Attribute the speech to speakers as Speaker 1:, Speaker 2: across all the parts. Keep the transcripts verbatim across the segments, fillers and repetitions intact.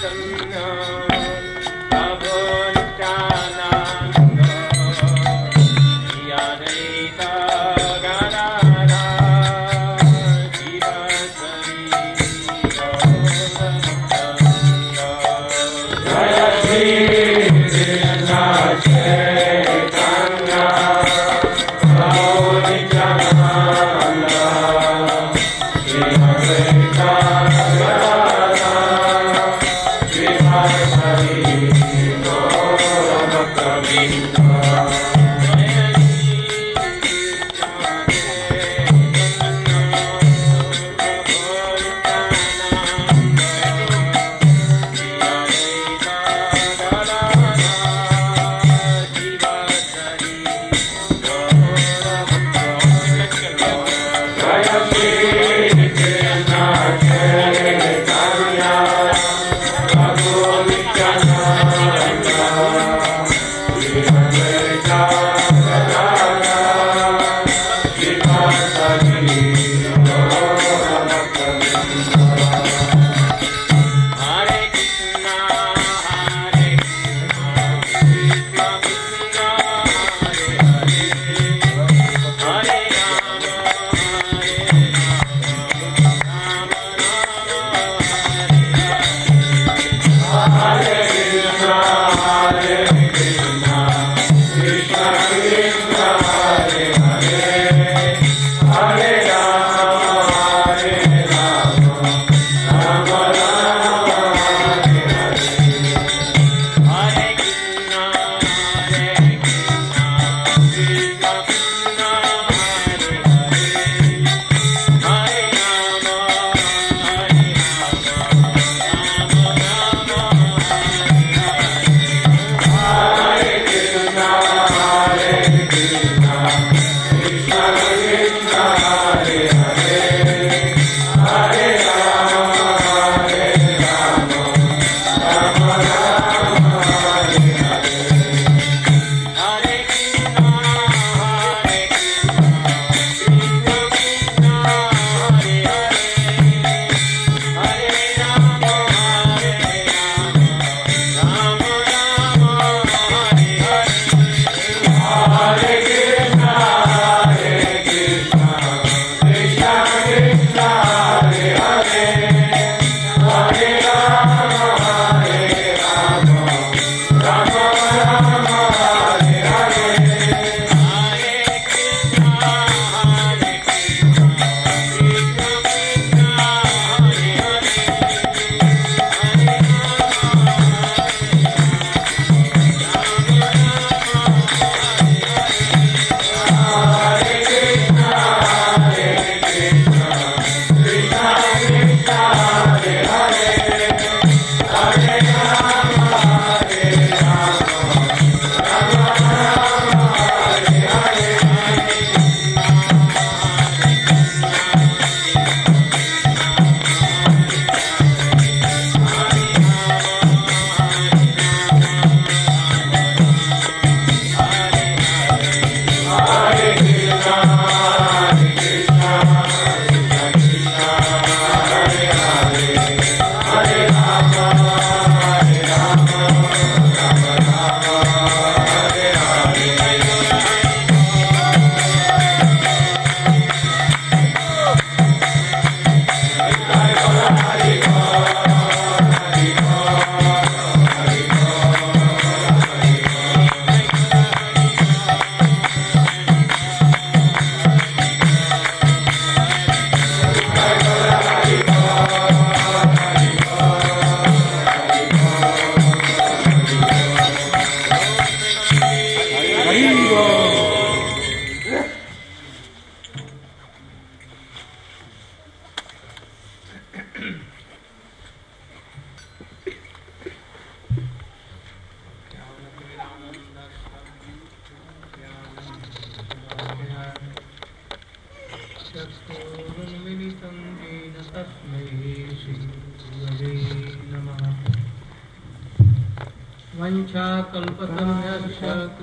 Speaker 1: वंशाकल्पतरुभ्यश्च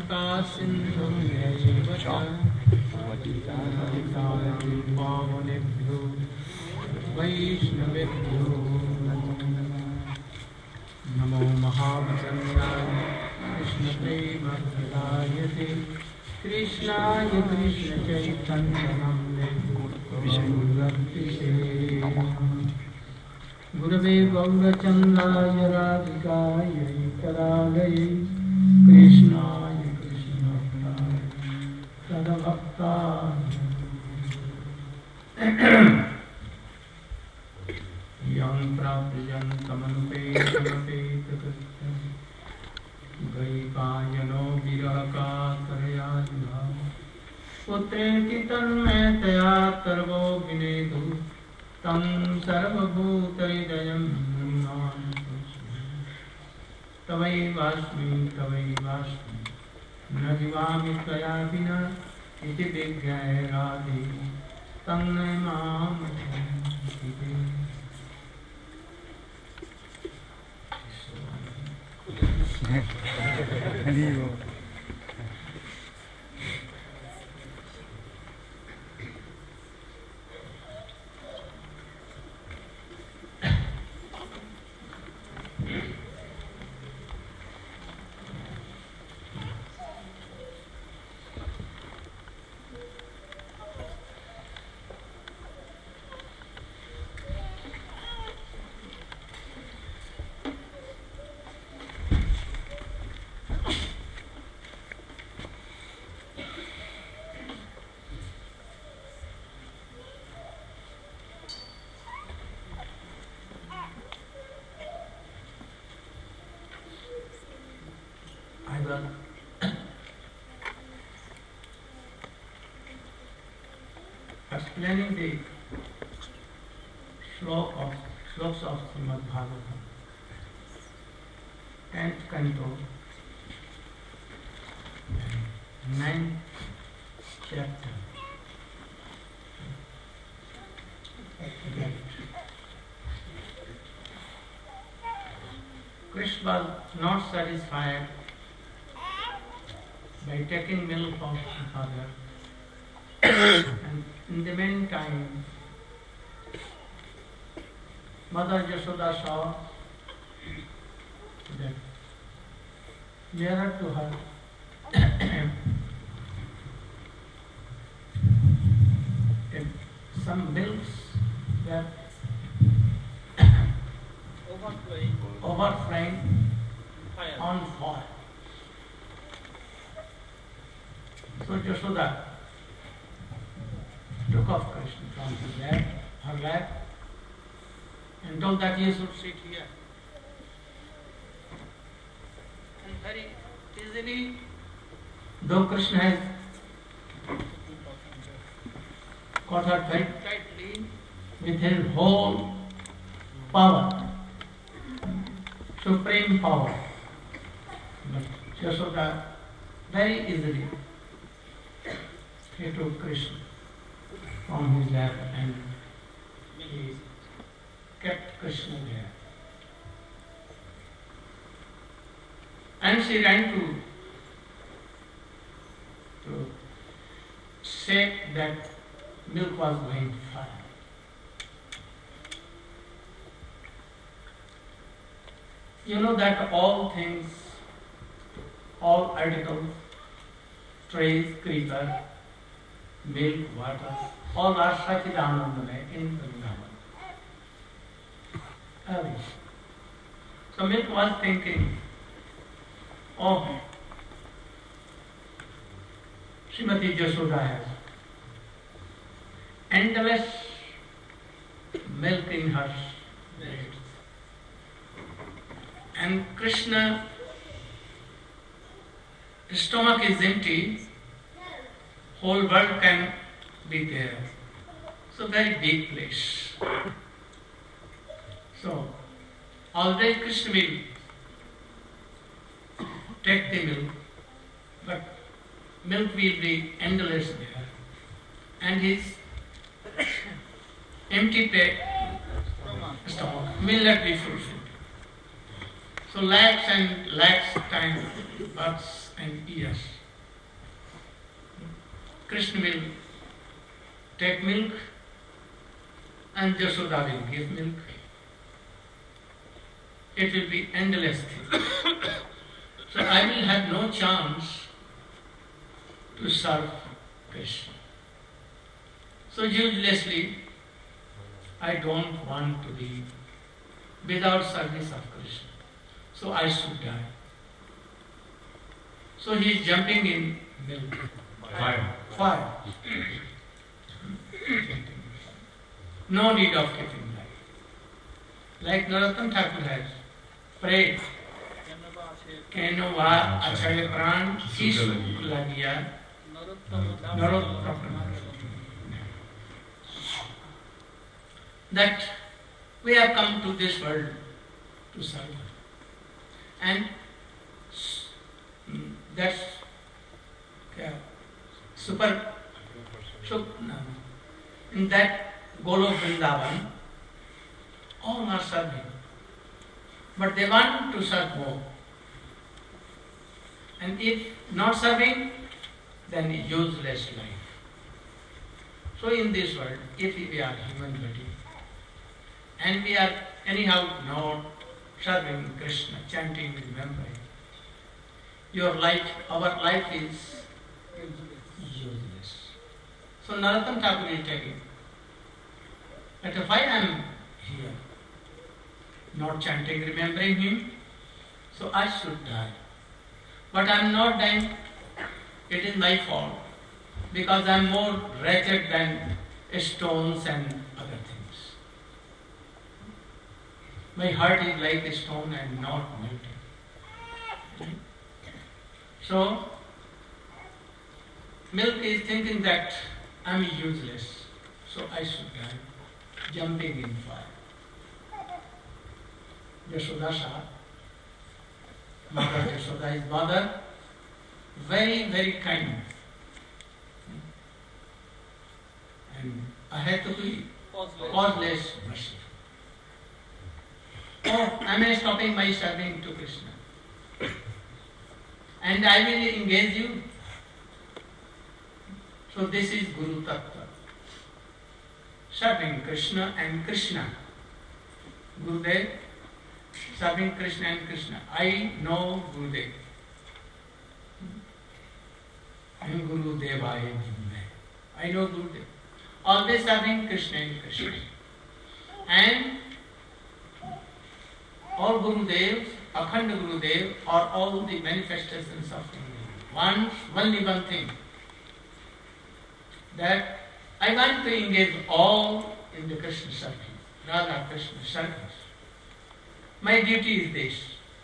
Speaker 1: कृपासिन्धुभ्यैव च पावनेभ्यो वैष्णवेभ्यो नमो महावचनाय कृष्णप्रेमप्रदायते कृष्णाय कृष्णचैतन्यनाम्ने गुरवे गौरचन्द्राय राधिकायै तदालये कृष्णाय कृष्णभक्ताय तदभक्ताय यं प्राप्यन्तमनुपेतमपेतकृत्यं द्वैपायनो विरहकातरया पुत्रेति तन्मयतया सर्वो विनेदु तं सर्वभूतहृदयं तवैवास्मि तवैवास्मि न जीवामि त्वया विना इति विज्ञाय राधे तन्मय मां explaining the slok of sloks of Srimad Bhagavatam, tenth canto, ninth chapter. Krishna was not satisfied by taking milk of his father, and in the meantime, Mother Yashoda saw that nearer to her some milks were overflowing, overflowing on fire. So Yashoda took off Krishna from his lap, her lap, and told that he should sit here. And very easily, though Krishna has caught her very tightly with his whole power, supreme power, but Yashoda very easily he took Krishna from his lap and he kept Krishna there. And she ran to, to shake that milk was going to fire. You know that all things, all articles, trees, creeper, milk, water, all are Sachidanandamaya in Vrindavan. Everything. So milk was thinking, oh, Srimati Yashoda has endless milk in her breast. And Krishna, his stomach is empty, whole world can be there. So very big place. So always Krishna will take the milk, but milk will be endless there. And his empty pe- stomach will not be fulfilled. So lakhs and lakhs time, months and years, Krishna will take milk and Yashoda will give milk. it will be endless thing. So I will have no chance to serve Krishna. So uselessly, I don't want to be without service of Krishna. So I should die. So he is jumping in milk.
Speaker 2: Fire.
Speaker 1: Fire. No need of keeping life. Like Narottam Thakur has prayed, Keno va achale pran kisu lagiya Narottam. That we have come to this world to serve. And that's yeah, super, super no. In that Golok Vrindavan, all are serving. But they want to serve more. And if not serving, then useless life. So in this world, if we are human being, and we are anyhow not serving Krishna, chanting, remembering, your life, our life is useless. So Narottam Thakur is telling that if I am here, not chanting, remembering him, so I should die. But I am not dying, it is my fault, because I am more wretched than stones and other things. My heart is like a stone and not melting. So, milk is thinking that I am useless, so I should die, jumping in fire. Yashoda Shah, Mother Yashoda is mother, very, very kind. And I had to be causeless mercy. Oh, I am stopping my serving to Krishna. And I will engage you. So this is Guru Tattva. Serving Krishna and Krishna. Gurudev, serving Krishna and Krishna. I know Gurudev. I am Guru Devaya Gurudev. I know Gurudev. Always serving Krishna and Krishna. And all Gurudevs, Akhanda Gurudev, are all the manifestations of Gurudev. One, only one thing, that I want to engage all in the Krishna service, Radha Krishna service. My duty is this.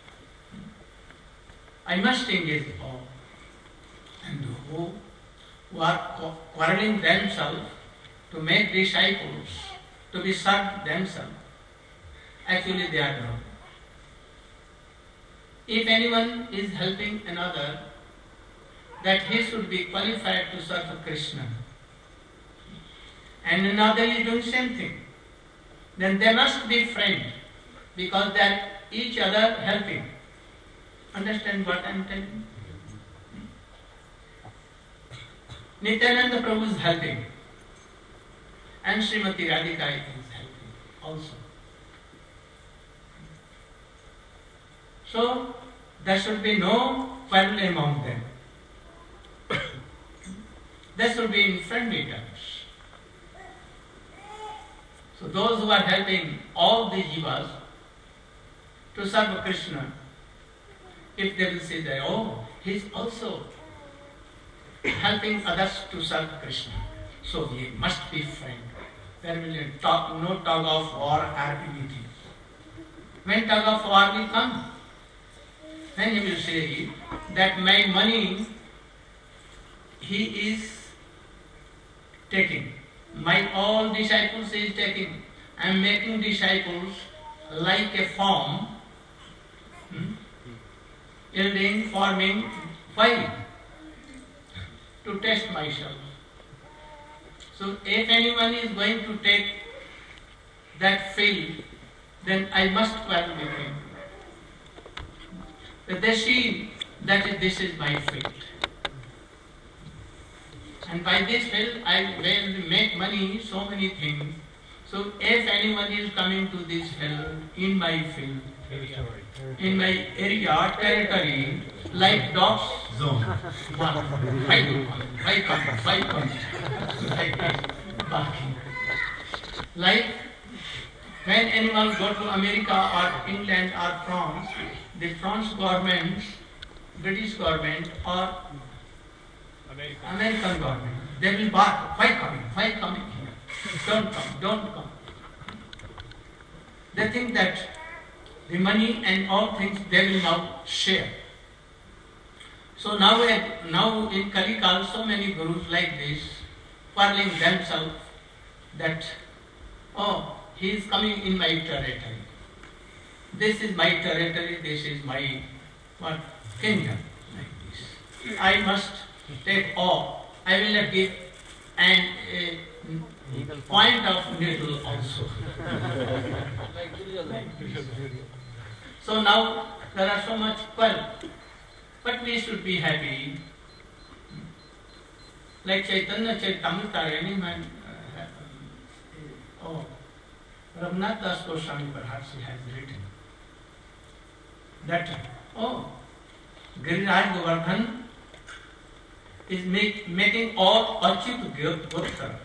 Speaker 1: I must engage all. And who, who are quarreling themselves to make disciples, to be served themselves, actually they are wrong. If anyone is helping another, that he should be qualified to serve Krishna, and another is doing same thing, then they must be friends, because they are each other helping. Understand what I am telling? Nityananda Prabhu is helping, and Srimati Radhika is helping also. So, there should be no quarrel among them. There should be in friendly terms. So, those who are helping all the jivas to serve Krishna, if they will say that, oh, he is also helping others to serve Krishna, so we must be friends. There will be talk, no tug of war or anything. When tug of war will come, then he will say that my money he is taking. My all disciples he is taking. I am making disciples like a form, hmm, yielding, forming. Why? To test myself. So if anyone is going to take that field, then I must quarrel with him. But they see that this is my field. And by this field I will make money, so many things. So if anyone is coming to this field, in my field, in my area, territory, like dogs, zone, one, five, five come, five come, like this, barking. Like when anyone go to America or England or France, the France government, British government or American, American government, they will bark, why coming, why coming here? Don't come, don't come. They think that the money and all things they will now share. So now, now in Kalikal, so many gurus like this, quarreling themselves that, oh, he is coming in my territory. This is my territory, this is my what, kingdom, like this. I must take all. I will not give an a point of needle also. So now there are so much quarrel, but we should be happy. Like Chaitanya Charitamrita, any man, uh, oh, Raghunath Das Goswami perhaps he has written that, oh, Giriraj Govardhan is make, making all Achyut Gotra.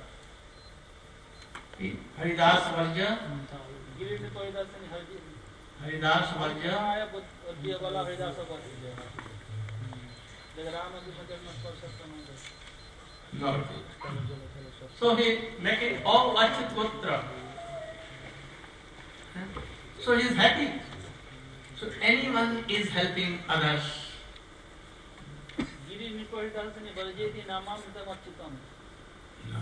Speaker 1: Haridas Varja, Haridas Varja, Lord. So he making all Achyut Gotra. So he is happy. So anyone is helping others. No.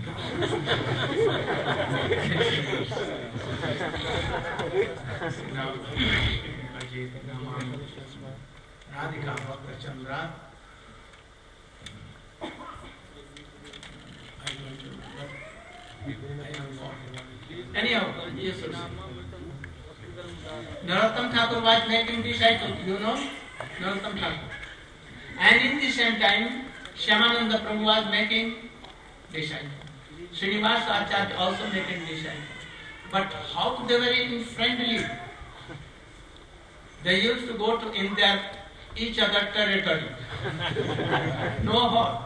Speaker 1: Radhika Bhakta Chandra. Anyhow, yes, sir. Narottam Thakur was making disciples, you know, Narottam Thakur. And in the same time, Shyamananda Prabhu was making disciples. Srinivasa Acharya also making disciples. But how they were in friendly. They used to go to in their each other territory. No harm.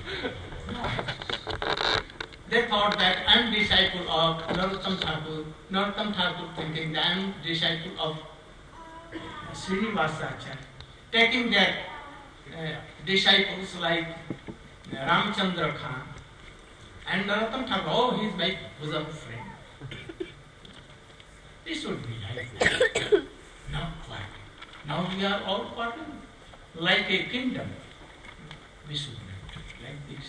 Speaker 1: They thought that I am disciple of Narottam Thakur. Narottam Thakur thinking that I am disciple of Srinivasa Acharya. Taking their uh, disciples like uh, Ramchandra Khan. And Narottam Thakur, oh, he is my bosom friend. This would be like that. Now what? Now we are all part of like a kingdom. We should not like this.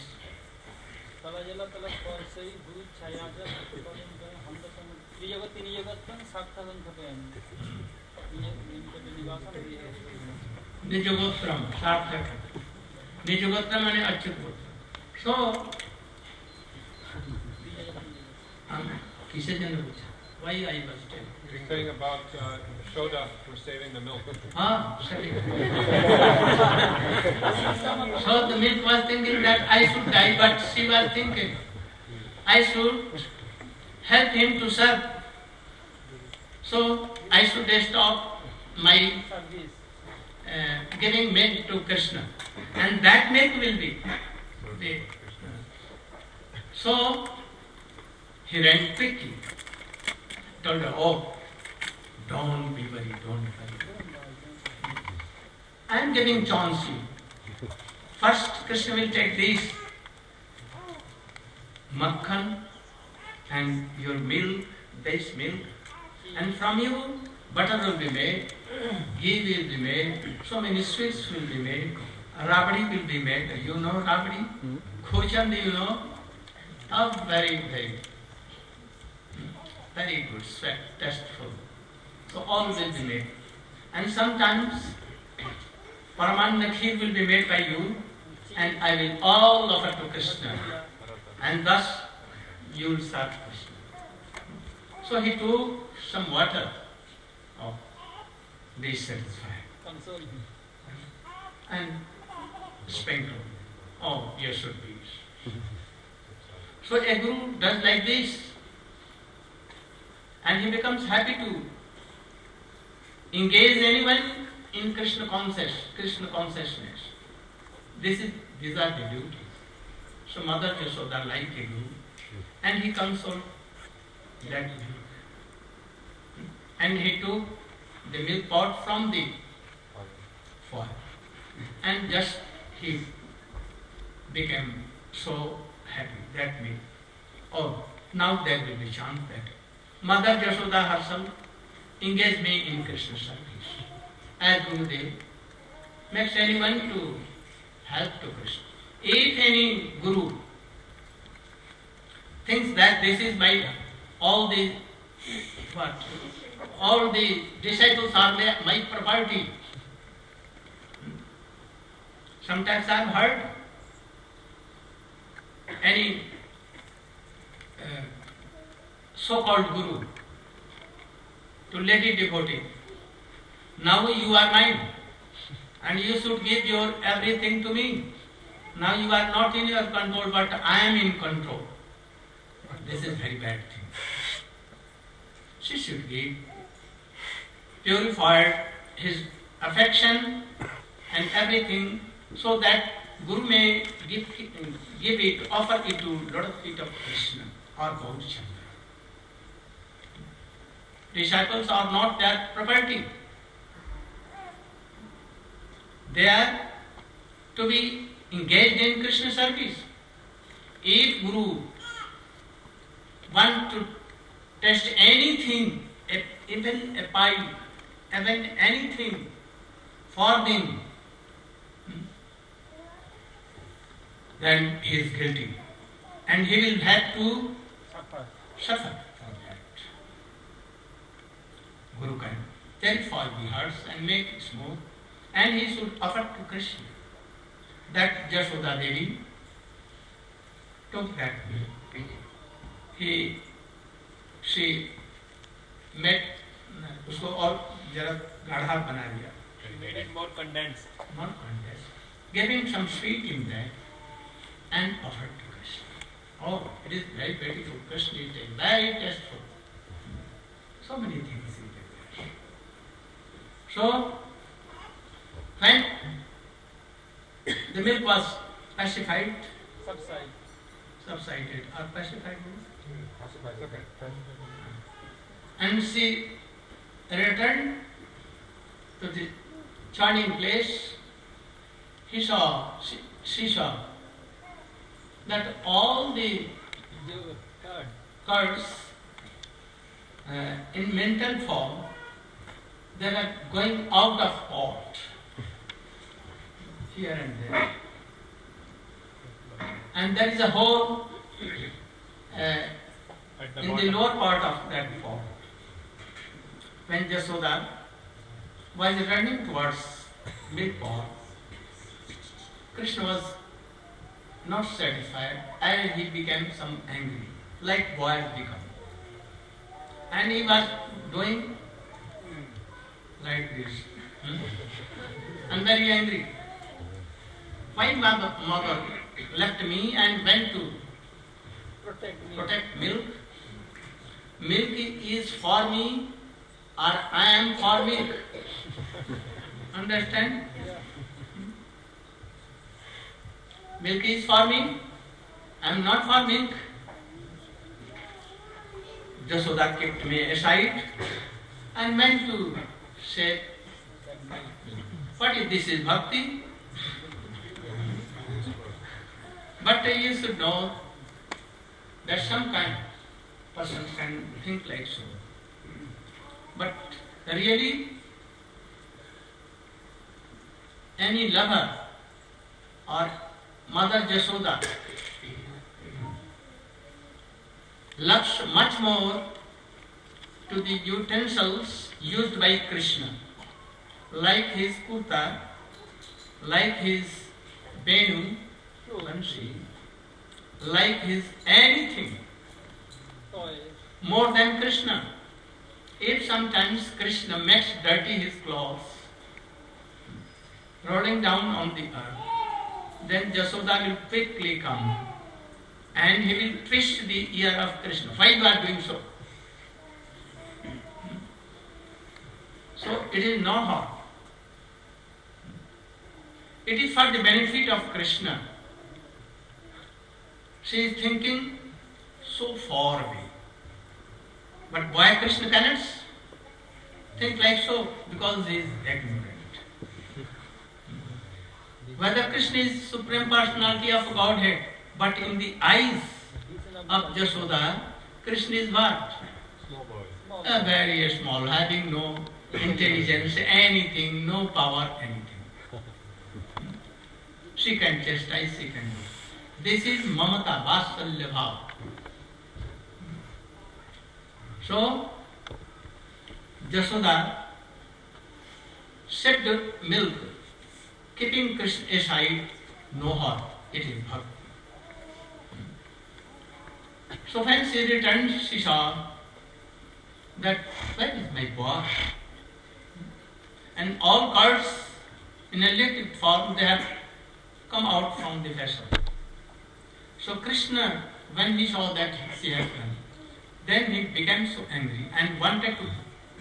Speaker 1: Nijagotram, Sarthak. Nijagotram and Achyut. So, um, why I was telling?
Speaker 2: You're saying about uh, Shoda for saving the milk.
Speaker 1: Ah, saving. So the milk was thinking that I should die, but she was thinking I should help him to serve. So I should stop my uh, giving milk to Krishna, and that milk will be. The, so he ran quickly. Told her, oh, don't be worried, don't worry. I am giving chance you. First, Krishna will take these makhan and your milk, base milk, and from you butter will be made, ghee will be made, so many sweets will be made, rabdi will be made. You know rabdi? Khochand, you know? Oh, very, very, very good, sweet, tasteful. So all will be made. And sometimes Paramanda Kheer will be made by you, and I will all offer to Krishna. And thus you will serve Krishna. So he took some water. Oh, be satisfied. And sprinkle. Oh, you should be. So a guru does like this. and he becomes happy to engage anyone in Krishna consciousness. Krishna consciousness. This is these are the duties. So Mother Yashoda like a guru, and he consoled that guru. And he took the milk pot from the foil, and just he became so happy that me. Oh, now there will be chance that Mother Yashoda herself engaged me in Krishna service. As Gurudev makes anyone to help to Krishna. If any Guru thinks that this is my, all the, what, all the disciples are my property. Sometimes I have heard any uh, so-called Guru to lady devotee, now you are mine and you should give your everything to me. Now you are not in your control, but I am in control. But this is very bad thing. She should give, purified his affection and everything, so that Guru may give, give it, offer it to Lord of feet of Krishna or Gaurachandra. Disciples are not their property. They are to be engaged in Krishna service. If Guru want to test anything, even a pipe, even anything for them, then he is guilty. And he will have to suffer, suffer for that. Guru can terrify the hearts and make it smooth. And he should offer to Krishna. That Jashoda Devi took that milk. He, she made, उसको और जरा गाढ़ा बना दिया.
Speaker 2: She made it more condensed.
Speaker 1: More condensed. Gave him some sweet in that and offered to Krishna. Oh, it is very beautiful. Krishna is very tasteful. So many things in there. So, when the milk was pacified,
Speaker 2: Subside.
Speaker 1: subsided or pacified,
Speaker 2: Pacified. Okay.
Speaker 1: and she returned to the churning place, he saw, she, she saw that all the curds uh, in mental form, they were going out of pot, here and there. And there is a hole uh,
Speaker 2: At the
Speaker 1: in
Speaker 2: bottom.
Speaker 1: the lower part of that pot. When Jashoda was running towards milk pot, Krishna was not satisfied and he became some angry, like boys become. And he was doing like this. Hmm? And very angry. My mother, mother left me and went to
Speaker 2: Protect me.
Speaker 1: protect milk. Milk is for me or I am for milk. Understand? Milk is for me, I am not for milk. Jashoda kept me aside and went to say, what if this is bhakti? But you should know that some kind of person can think like so. But really, any lover or Mother Jashoda loves much more to the utensils used by Krishna, like his kurta, like his Venu, Bansi, like his anything, more than Krishna. If sometimes Krishna makes dirty his clothes, rolling down on the earth, then Jashoda will quickly come and he will twist the ear of Krishna. Why you are doing so? So it is not hot. It is for the benefit of Krishna. She is thinking so far away. But why Krishna cannot think like so? Because he is ignorant. Whether Krishna is Supreme Personality of Godhead, but in the eyes of Jashoda, Krishna is what?
Speaker 2: Small boy.
Speaker 1: A very small, having no intelligence, anything, no power, anything. She can chastise, she can do. This is mamata, vasalya bhava. So, Jashoda set the milk, keeping Krishna aside, no hurt. It is bhakti. So when she returned, she saw that where is my boy? And all curds in a liquid form, they have come out from the vessel. So Krishna, when he saw that she had done, then he became so angry and wanted to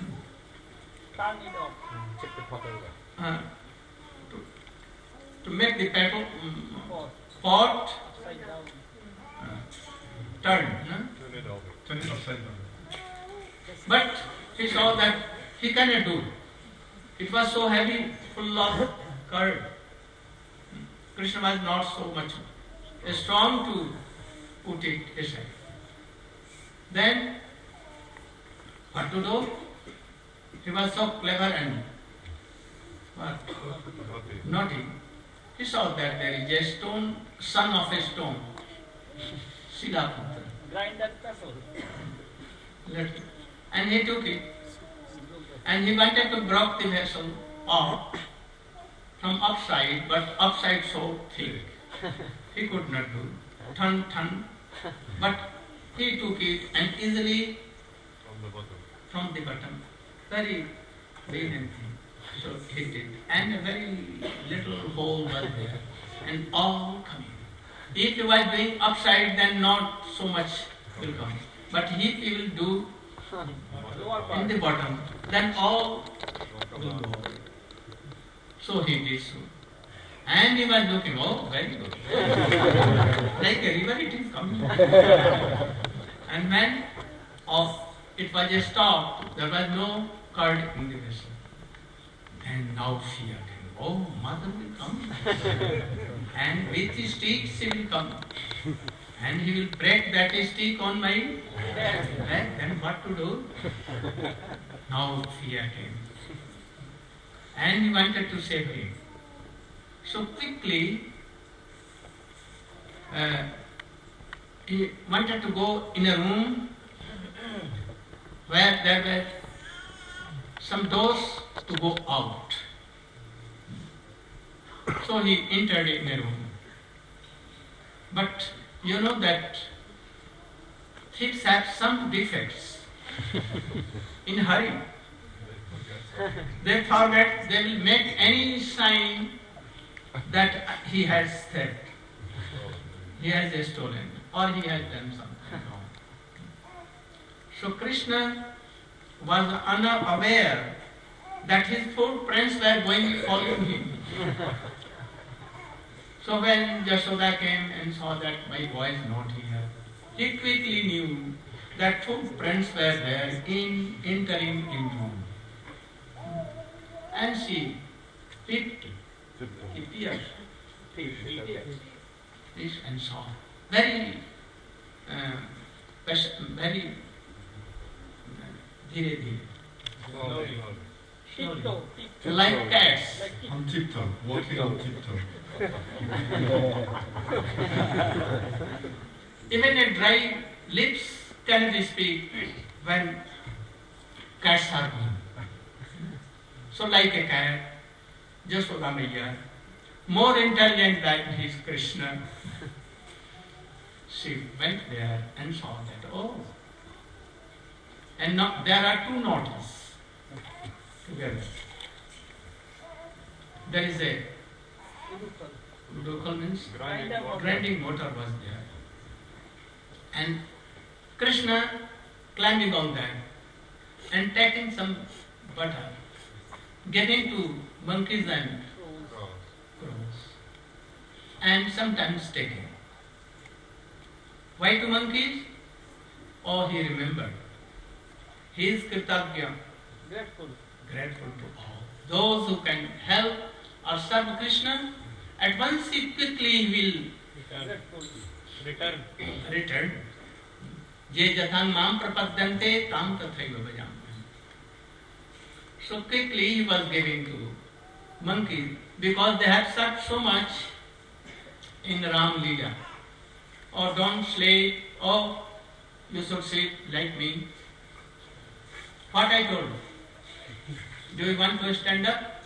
Speaker 2: Turn it off. Check the pot over.
Speaker 1: uh, to, to make the petal um,
Speaker 2: Pot.
Speaker 1: pot
Speaker 2: Upside down.
Speaker 1: uh, turn. Huh?
Speaker 2: Turn it over.
Speaker 3: Turn it upside down.
Speaker 1: But he saw that he cannot do. It was so heavy, full of curd. Krishna was not so much strong to put it aside. Then, what to do? He was so clever and what? Naughty. He saw that there is a stone, son of a stone, Silaputra.
Speaker 2: Grind that vessel.
Speaker 1: Let- And he took it. And he wanted to break the vessel off from upside, but upside so thick. He could not do. Turn, turn. But he took it and easily
Speaker 2: From the bottom.
Speaker 1: from the bottom. Very big and thin. So he did. And a very little hole was there. And all coming. If he was doing upside, then not so much will come. But if he will do
Speaker 2: Lower
Speaker 1: in
Speaker 2: part.
Speaker 1: the bottom, then all will go. So he did so. And he was looking, oh, very good. Like a river, it is coming. And when of it was stopped, there was no curd in the vessel. And now fear came. Oh, mother will come. And with his stick she will come. And he will break that stick on my back. Then what to do? Now fear came. And he wanted to save him. So quickly, uh, he wanted to go in a room where there were some doors to go out. So he entered in a room. But you know that thieves have some defects. In hurry, they forget, they will make any sign that he has theft, he has stolen, or he has done something wrong. So Krishna was unaware that his footprints were going to follow him. So when Jashoda came and saw that my boy is not here, he quickly knew that footprints were there in entering in room. And she peeped, he peered, this and saw. Very, uh, pers- very, uh, dhire dhire,
Speaker 2: Slowly.
Speaker 1: slowly,
Speaker 2: Tiptoe. Tiptoe.
Speaker 1: like cats.
Speaker 2: Like tiptoe.
Speaker 3: On tiptoe, walking on tiptoe.
Speaker 1: Even a dry lips cannot speak when cats are going. So like a cat, Jashoda Maiya, more intelligent than his Krishna, she went there and saw that, oh, and now there are two notices together. There is a local means
Speaker 2: Grinder water.
Speaker 1: grinding motor was there. And Krishna climbing on that and taking some butter giving to monkeys and crows, and sometimes taking. Why to monkeys? Oh, he remembered. He is Kritagya,
Speaker 2: Grateful.
Speaker 1: grateful to all. Those who can help or serve Krishna, at once he quickly will
Speaker 2: Grateful. Return.
Speaker 1: return. Je jathan mam prapadyante tam tathaiva bhajam. So quickly he was giving to monkeys because they had served so much in Ram Leela. Oh, don't sleep. Oh, you should sleep like me. What I told. Do you want to stand up?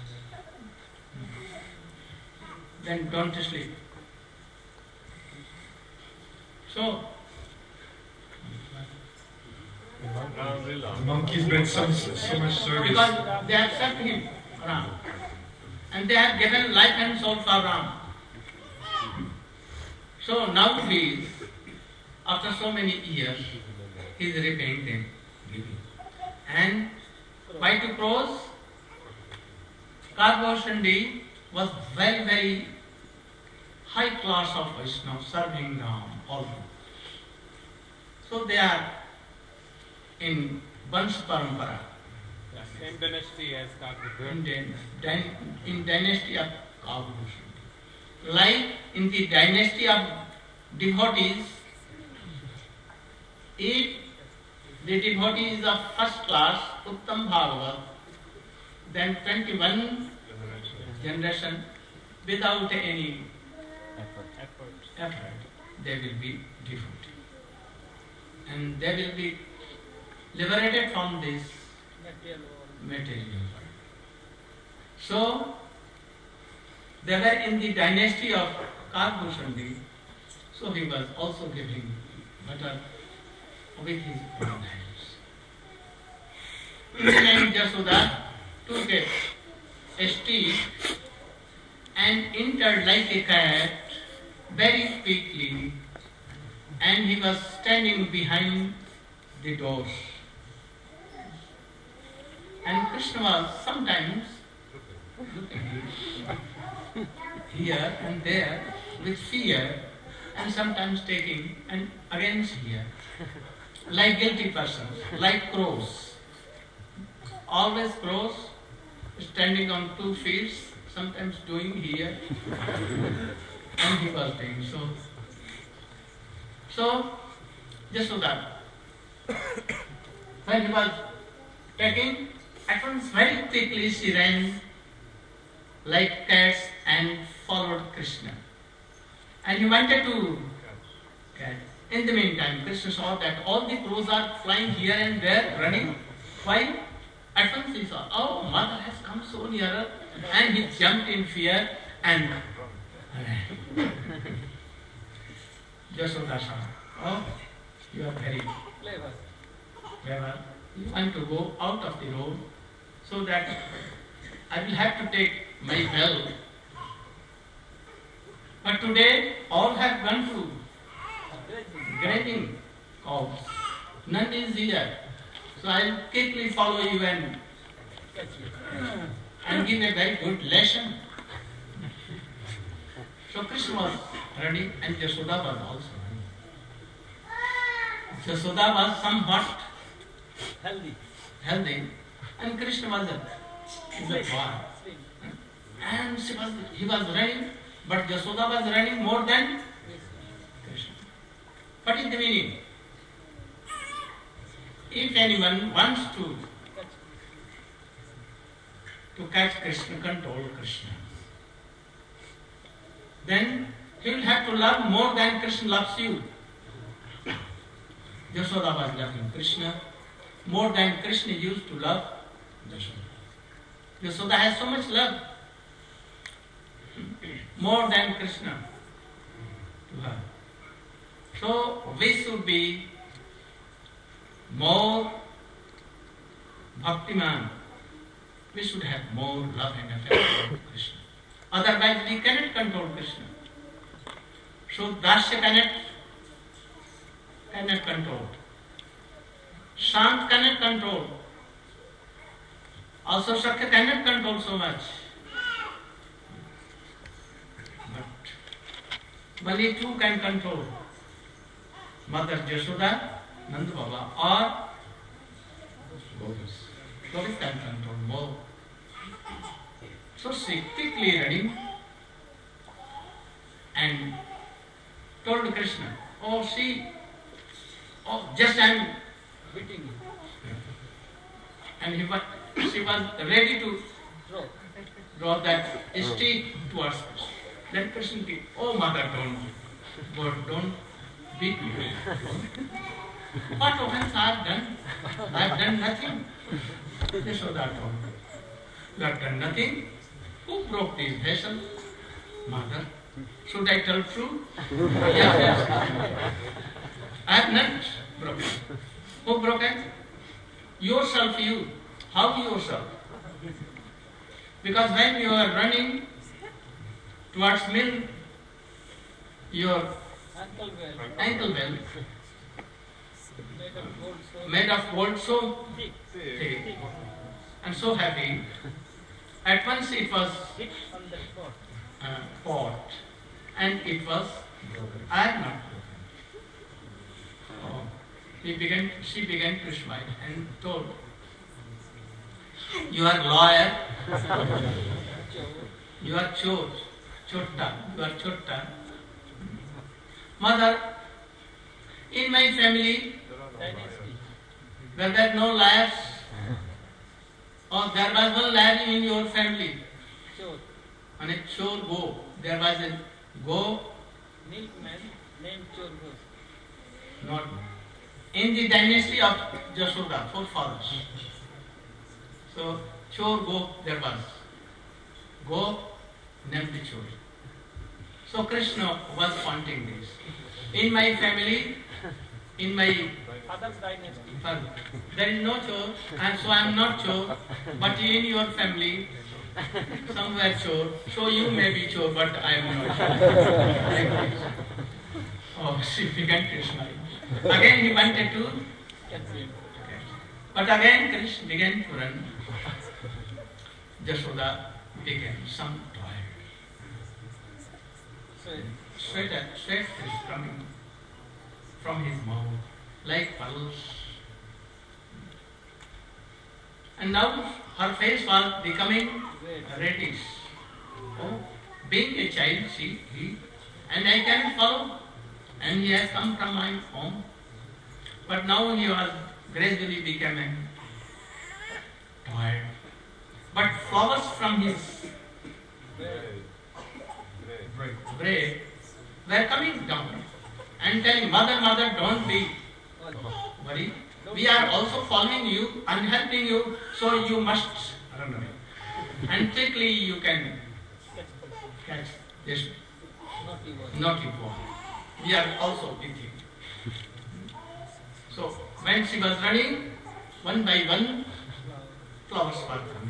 Speaker 1: Then don't sleep. So,
Speaker 3: The monkeys made so, so much service.
Speaker 1: because they have served him, Ram, and they have given life and soul for Ram. So now he is, after so many years, he is repaying them, giving. And why to crows? Karvashandi was very, very high class of Vaishnava, serving Ram also. So they are in Vansh Parampara,
Speaker 2: Same dynasty as Kagubir.
Speaker 1: in, dyn- dyn- in dynasty of Karvashandi. Like in the dynasty of devotees, if the devotee is of first class, Uttam Bhagavat, then twenty-one generation without any
Speaker 2: Effort.
Speaker 1: effort, they will be devotee. And they will be liberated from this material world. So, they were in the dynasty of Karvashandi, so he was also giving butter with his own hands. And Jasoda took a, a stick and entered like a cat very quickly, and he was standing behind the doors. And Krishna was sometimes looking here and there with fear, and sometimes taking and against here, like guilty persons, like crows. Always crows standing on two feet, sometimes doing here, and he was doing so. So, just so that when he was taking, at once very quickly she ran like cats and followed Krishna. And he wanted to catch. In the meantime, Krishna saw that all the crows are flying here and there, running. Why? At once he saw, oh, mother has come so nearer, and he jumped in fear and ran. Jasoda saw, oh, you are very
Speaker 2: Clever.
Speaker 1: clever. You want to go out of the road so that I will have to take my bell. But today all have gone to grazing cows. None is here. So I will quickly follow you and, and give a very good lesson. So Krishna was ready and Jasoda was also ready. Jasoda was somewhat
Speaker 2: Healthy.
Speaker 1: healthy, and Krishna was a, is a boy. And she was, he was running, but Jasoda was running more than Krishna. What is the meaning? If anyone wants to to catch Krishna, control Krishna, then he will have to love more than Krishna loves you. Jasoda was loving Krishna more than Krishna used to love Jasoda. Jasoda has so much love, more than Krishna to her. So we should be more bhaktiman. We should have more love and affection for Krishna. Otherwise we cannot control Krishna. So Dasya cannot, cannot control. Shant cannot control. Also Sakya cannot control so much. But Bali too can control Mother Jashoda, Nanda Baba, or Govis can control both. So she quickly running and told Krishna, oh she, oh just I am
Speaker 2: beating you.
Speaker 1: And he was, she was ready to
Speaker 2: Throw.
Speaker 1: draw that stick towards Krishna. Then Krishna said, oh mother, don't, God, don't beat me. What offense I have done? I have done nothing. Yashoda told me, you have done nothing. Who broke this vessel? Mother. Should I tell truth? Yes, yes. I have not broken. Who broke it? Yourself, you. How yourself? Because when you are running towards mill, your
Speaker 2: Ankle well.
Speaker 1: ankle belt
Speaker 2: Made of gold so
Speaker 1: made of gold so
Speaker 2: thick.
Speaker 1: thick and so heavy. At once it was
Speaker 2: Hit on the spot.
Speaker 1: uh, pot and it was iron. Oh. He began, she began to smile and told, you are lawyer, you are chor, chotta, you are chotta. Mother, in my family,
Speaker 2: Dynasty.
Speaker 1: were there no liars? Or there was one liar in your family?
Speaker 2: Chor.
Speaker 1: And a chor go. There was a go,
Speaker 2: Milkman named Chor Ghosh.
Speaker 1: not in the dynasty of Jashoda, forefathers. So chor go there was. Go named the chor. So Krishna was pointing this. In my family, in my
Speaker 2: Father's dynasty.
Speaker 1: father, there is no chor, and so I am not chor. But in your family, somewhere chor. So you may be chor, but I am not chor. Like this. Oh, she began to smile. Again he wanted to,
Speaker 2: Catch him.
Speaker 1: but again Krishna began to run. Jashoda became some tired.
Speaker 2: So
Speaker 1: Sweat, sweat is coming from his mouth like pearls. And now her face was becoming
Speaker 2: red.
Speaker 1: reddish. Oh, being a child, she, he, and I can follow. And he has come from my home. But now he was gradually becoming tired. But flowers from his braid were coming down and telling, Mother, Mother, don't be worried. We are also following you and helping you, so you must run away. And quickly you can catch this
Speaker 2: Naughty boy.
Speaker 1: naughty boy. We are also with him. So when she was running, one by one, flowers were coming.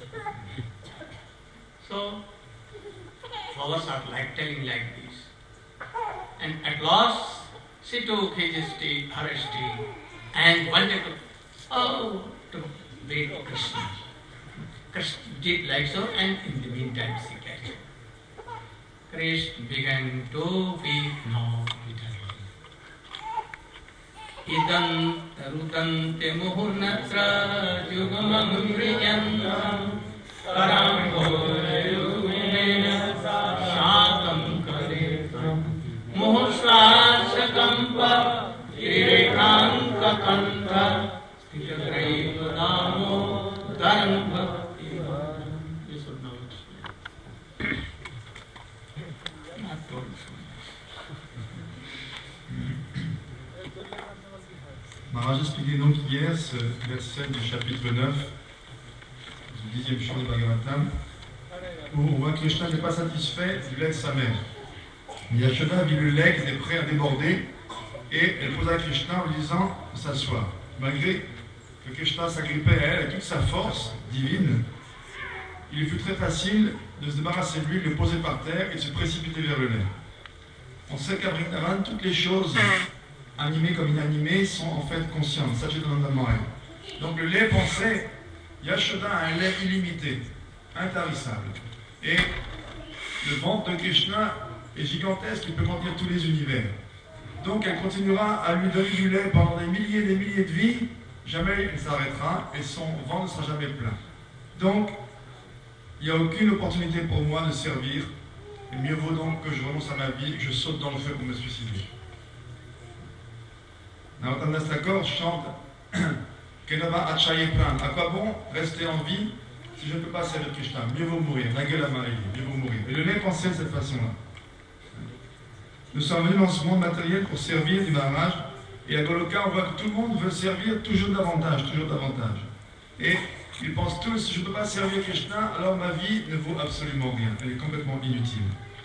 Speaker 1: So flowers are like telling like this. And at last she took his stick, her stick, and wanted to, oh, to beat Krishna. Krishna did like so, and in the meantime she catch him. Krishna began to weep now bitterly. Idam tarudante muhurnatra yugmamriyantam karam goyumena shatam karetam muhsrasakampa kirekanka kanta stitagraipadamo dharam bhakti. You should know it. Not told so much.
Speaker 3: Maharaj expliquait donc hier ce verset du chapitre neuf, du dixième chant du Bhagavatam, où on voit que Krishna n'est pas satisfait du lait de sa mère. Yashoda vit le lait qui était prêt à déborder et elle posa Krishna en lui disant de s'asseoir. Malgré que Krishna s'agrippait à elle avec toute sa force divine, il lui fut très facile de se débarrasser de lui, de le poser par terre et de se précipiter vers le lait. On sait qu'à Vrindavan, toutes les choses animées comme inanimées sont en fait conscientes. Satchidananda Mohan. Donc le lait pensait Yashoda a un lait illimité, intarissable. Et le ventre de Krishna est gigantesque, il peut contenir tous les univers. Donc elle continuera à lui donner du lait pendant des milliers et des milliers de vies, jamais elle s'arrêtera et son ventre ne sera jamais plein. Donc, il n'y a aucune opportunité pour moi de servir, et mieux vaut donc que je renonce à ma vie, que je saute dans le feu pour me suicider. Narottam Das Thakur chante Kenava Achaye Pran. À quoi bon rester en vie si je ne peux pas servir Krishna? Mieux vaut mourir, la gueule à Marie, mieux vaut mourir. Et le lait pensait de cette façon-là. Nous sommes venus dans ce monde matériel pour servir du Maharaj, et à Goloka, on voit que tout le monde veut servir toujours davantage, toujours davantage. Et ils pensent tous, je ne peux pas servir Krishna, alors ma vie ne vaut absolument rien, elle est complètement inutile.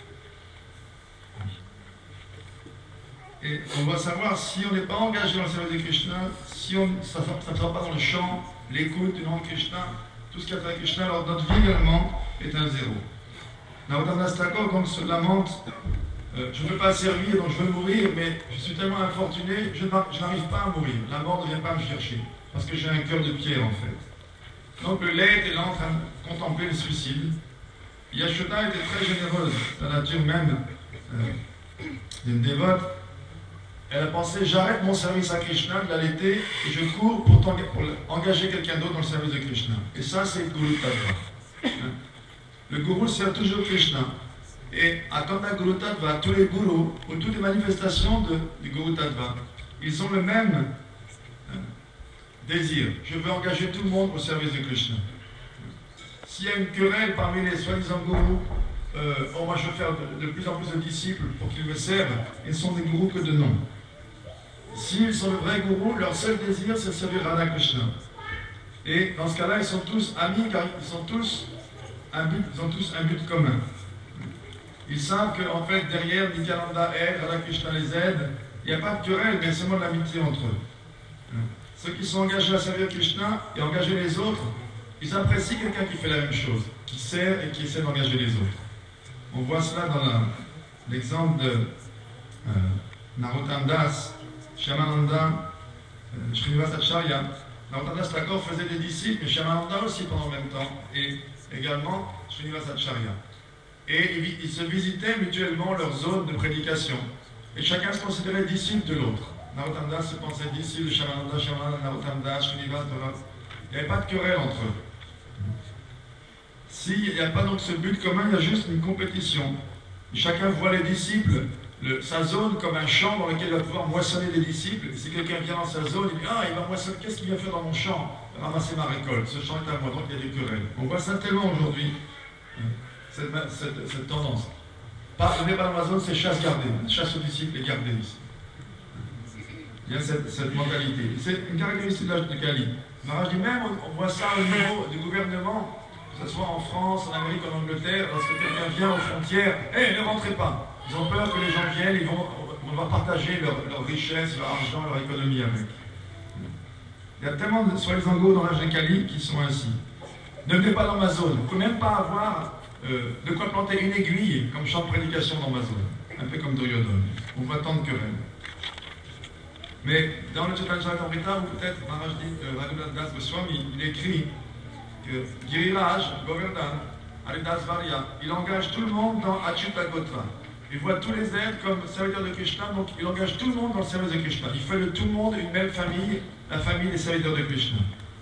Speaker 3: Et on doit savoir, si on n'est pas engagé dans le service de Krishna, si on, ça ne sera pas dans le chant, l'écoute du nom de Krishna, tout ce qui a fait Krishna, alors notre vie également est un zéro. Narottam Das Thakur donc se lamente, euh, je ne peux pas servir, donc je veux mourir, mais je suis tellement infortuné, je n'arrive pas à mourir. La mort ne vient pas me chercher, parce que j'ai un cœur de pierre en fait. Donc le lait était là en train de contempler le suicide. Yashoda était très généreuse, la nature même euh, d'une dévote. Elle a pensé, j'arrête mon service à Krishna de l'allaiter et je cours pour, pour engager quelqu'un d'autre dans le service de Krishna. Et ça, c'est le Guru Tattva. Le Guru sert toujours Krishna. Et à Kanda Guru Tattva, tous les gurus, ou toutes les manifestations de, du Guru Tattva, ils ont le même euh, désir. Je veux engager tout le monde au service de Krishna. S'il y a une querelle parmi les soi-disant gurus, euh, oh, moi je veux faire de, de plus en plus de disciples pour qu'ils me servent, ils sont des gurus que de nom. S'ils sont le vrai gourou, leur seul désir c'est de servir Radha Krishna. Et dans ce cas-là, ils sont tous amis car ils, sont tous un but, ils ont tous un but commun. Ils savent qu'en fait, derrière Nityananda aide, Radha Krishna les aide, il n'y a pas de querelle, mais seulement de l'amitié entre eux. Ceux qui sont engagés à servir Krishna et engager les autres, ils apprécient quelqu'un qui fait la même chose, qui sert et qui essaie d'engager les autres. On voit cela dans l'exemple de euh, Narottam Das, Shyamananda, euh, Srinivasacharya. Narottam Das Thakur faisait des disciples, mais Shyamananda aussi pendant le même temps, et également Srinivasacharya. Et ils, ils se visitaient mutuellement leur zone de prédication. Et chacun se considérait disciple de l'autre. Narottam Das se pensait disciple de Shyamananda, Shyamananda, Narottam Das, Srinivasacharya. Il n'y avait pas de querelle entre eux. S'il n'y a pas donc ce but commun, il y a juste une compétition. Chacun voit les disciples, le, sa zone comme un champ dans lequel il va pouvoir moissonner des disciples. Et si quelqu'un vient dans sa zone, il dit « Ah, il va moissonner, qu'est-ce qu'il vient faire dans mon champ? Ramasser ma récolte, ce champ est à moi. » Donc il y a des querelles. On voit ça tellement aujourd'hui, cette, cette, cette tendance. Pas, on n'est pas dans ma zone, c'est chasse gardée. Chasse aux disciples et gardée ici. Il y a cette, cette mentalité. C'est une caractéristique de l'âge de Kali. Maharaj dit même, on, on voit ça au niveau du gouvernement, que ce soit en France, en Amérique, en Angleterre, lorsque quelqu'un vient aux frontières, hé, hey, ne rentrez pas. Ils ont peur que les gens viennent, ils vont, on va partager leur, leur richesse, leur argent, leur économie avec. Il y a tellement de soi-disant go dans l'âge de Kali qui sont ainsi. Ne venez pas dans ma zone. Vous ne pouvez même pas avoir euh, de quoi planter une aiguille comme champ de prédication dans ma zone. Un peu comme Duryodhana. On voit tant de querelles. Mais dans le Chaitanya Charitamrita, ou peut-être Maharaj dit, euh, Raghunath Das Goswami, il écrit que Giriraj, Govardhan, Haridas Varya, il engage tout le monde dans Achyuta Gotra. Il voit tous les êtres comme serviteurs de Krishna, donc il engage tout le monde dans le service de Krishna. Il fait de tout le monde une même famille, la famille des serviteurs de Krishna.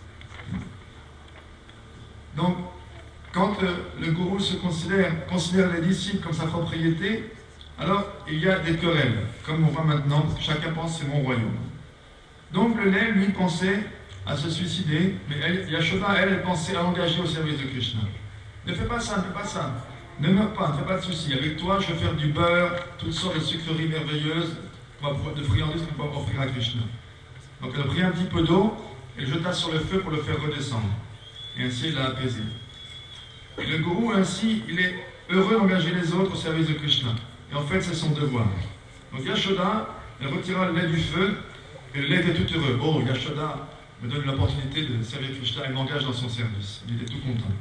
Speaker 3: Donc, quand euh, le gourou se considère, considère les disciples comme sa propriété, alors il y a des querelles, comme on voit maintenant, parce que chacun pense c'est mon royaume. Donc le lait, lui, pensait à se suicider, mais elle, Yashoda, elle, elle pensait à engager au service de Krishna. Ne fais pas ça, ne fais pas ça. Ne meurs pas, ne fais pas de soucis. Avec toi, je vais faire du beurre, toutes sortes de sucreries merveilleuses, de friandises qu'on peut offrir à Krishna. Donc elle a pris un petit peu d'eau, et le jeta sur le feu pour le faire redescendre. Et ainsi, il l'a apaisé. Et le gourou, ainsi, il est heureux d'engager les autres au service de Krishna. Et en fait, c'est son devoir. Donc Yashoda, elle retira le lait du feu, et le lait était tout heureux. Oh, Yashoda me donne l'opportunité de servir Krishna, elle m'engage dans son service. Il était tout content.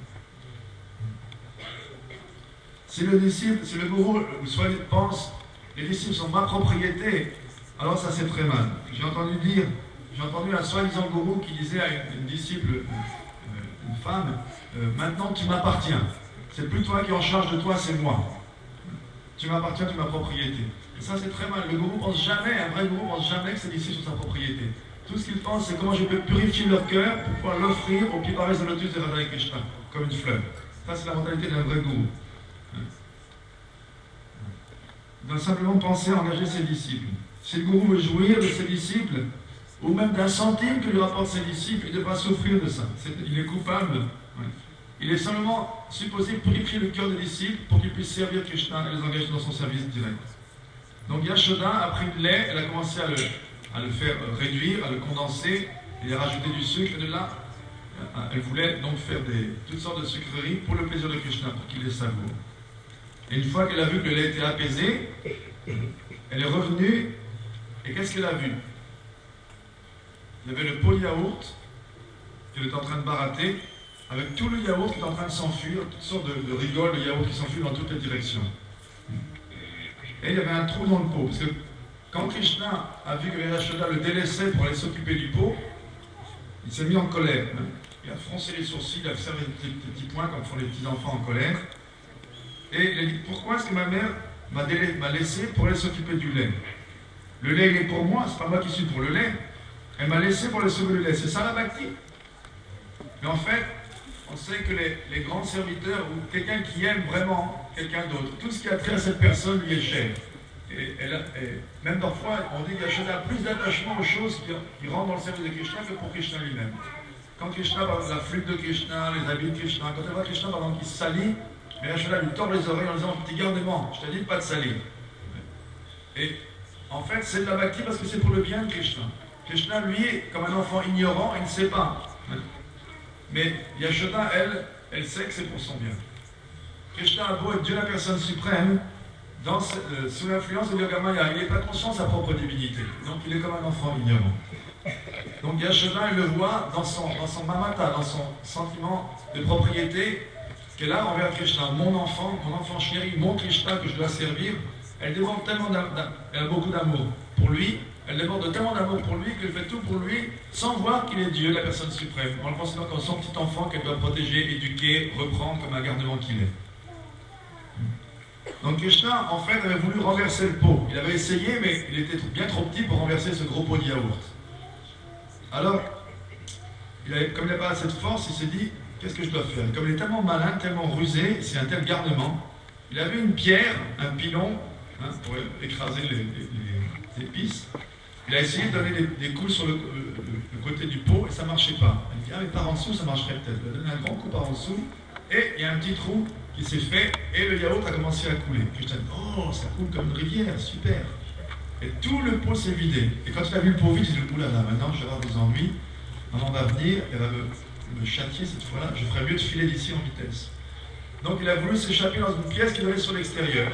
Speaker 3: Si le disciple, si le gourou soit, pense, les disciples sont ma propriété, alors ça c'est très mal. J'ai entendu dire, j'ai entendu un soi-disant gourou qui disait à une, une disciple, une femme, euh, maintenant tu m'appartiens. C'est plus toi qui es en charge de toi, c'est moi. Tu m'appartiens, tu es ma propriété. Et ça c'est très mal. Le gourou pense jamais, un vrai gourou pense jamais que c'est ici sur sa propriété. Tout ce qu'il pense, c'est comment je peux purifier leur cœur pour pouvoir l'offrir au pied parés de lotus de Radha Krishna, comme une fleur. Ça c'est la mentalité d'un vrai gourou. Il doit simplement penser à engager ses disciples. Si le gourou veut jouir de ses disciples, ou même d'un centime que lui rapportent ses disciples, il devra souffrir de ça. C'est, il est coupable. Ouais. Il est simplement supposé purifier le cœur des disciples pour qu'ils puissent servir Krishna et les engager dans son service direct. Donc Yashoda a pris le lait, elle a commencé à le, à le faire réduire, à le condenser, et à rajouter du sucre, et de là, elle voulait donc faire des, toutes sortes de sucreries pour le plaisir de Krishna, pour qu'il les savoure. Et une fois qu'elle a vu que le lait était apaisé, elle est revenue, et qu'est-ce qu'elle a vu? Il y avait le pot de yaourt qu'elle était en train de barater, avec tout le yaourt qui est en train de s'enfuir, toutes sortes de, de rigoles de yaourt qui s'enfuient dans toutes les directions. Et il y avait un trou dans le pot, parce que quand Krishna a vu que Yashoda le délaissait pour aller s'occuper du pot, il s'est mis en colère. Il a froncé les sourcils, il a fait des petits points comme font les petits enfants en colère. Et il a dit, pourquoi est-ce que ma mère m'a, délai, m'a laissé pour aller s'occuper du lait? Le lait il est pour moi, c'est pas moi qui suis pour le lait. Elle m'a laissé pour aller sauver le lait. C'est ça la bhakti. Mais en fait, on sait que les, les grands serviteurs ou quelqu'un qui aime vraiment quelqu'un d'autre, tout ce qui a trait à cette personne lui est cher. Et, elle a, et même parfois, on dit qu'il y a plus d'attachement aux choses qui, qui rentrent dans le service de Krishna que pour Krishna lui-même. Quand Krishna, par exemple, la flûte de Krishna, les habits de Krishna, quand elle voit Krishna, par exemple, qui se salit, mais Yashoda lui tord les oreilles en disant petit garnement, je te dis pas de salir. Et en fait, c'est de la bhakti parce que c'est pour le bien de Krishna. Krishna, lui, comme un enfant ignorant, il ne sait pas. Mais Yashoda, elle, elle sait que c'est pour son bien. Krishna a beau être Dieu la personne suprême, dans, euh, sous l'influence de Yogamaya, il n'est pas conscient de sa propre divinité. Donc il est comme un enfant ignorant. Donc Yashoda, elle le voit dans son, dans son mamata, dans son sentiment de propriété qu'elle a envers Krishna. Mon enfant, mon enfant chéri, mon Krishna que je dois servir, elle déborde tellement d'amour, elle a beaucoup d'amour pour lui, elle déborde tellement d'amour pour lui qu'elle fait tout pour lui sans voir qu'il est Dieu, la personne suprême, en le considérant comme son petit enfant qu'elle doit protéger, éduquer, reprendre comme un garnement qu'il est. Donc Krishna, en fait, avait voulu renverser le pot. Il avait essayé, mais il était bien trop petit pour renverser ce gros pot de yaourt. Alors, il avait, comme il n'avait pas assez de force, il s'est dit, qu'est-ce que je dois faire? Comme il est tellement malin, tellement rusé, c'est un tel garnement, il avait une pierre, un pilon, hein, pour écraser les, les, les épices. Il a essayé de donner des, des coups sur le, le, le côté du pot et ça ne marchait pas. Il dit, ah mais par en dessous ça marcherait peut-être. Il a donné un grand coup par en dessous et il y a un petit trou qui s'est fait et le yaourt a commencé à couler. Puis je dis, oh ça coule comme une rivière, super. Et tout le pot s'est vidé. Et quand il a vu le pot vide, il dit, oulala, maintenant je vais avoir des ennuis. Maman va venir, elle va me, me châtier cette fois-là, je ferais mieux de filer d'ici en vitesse. Donc il a voulu s'échapper dans une pièce qui donnait sur l'extérieur.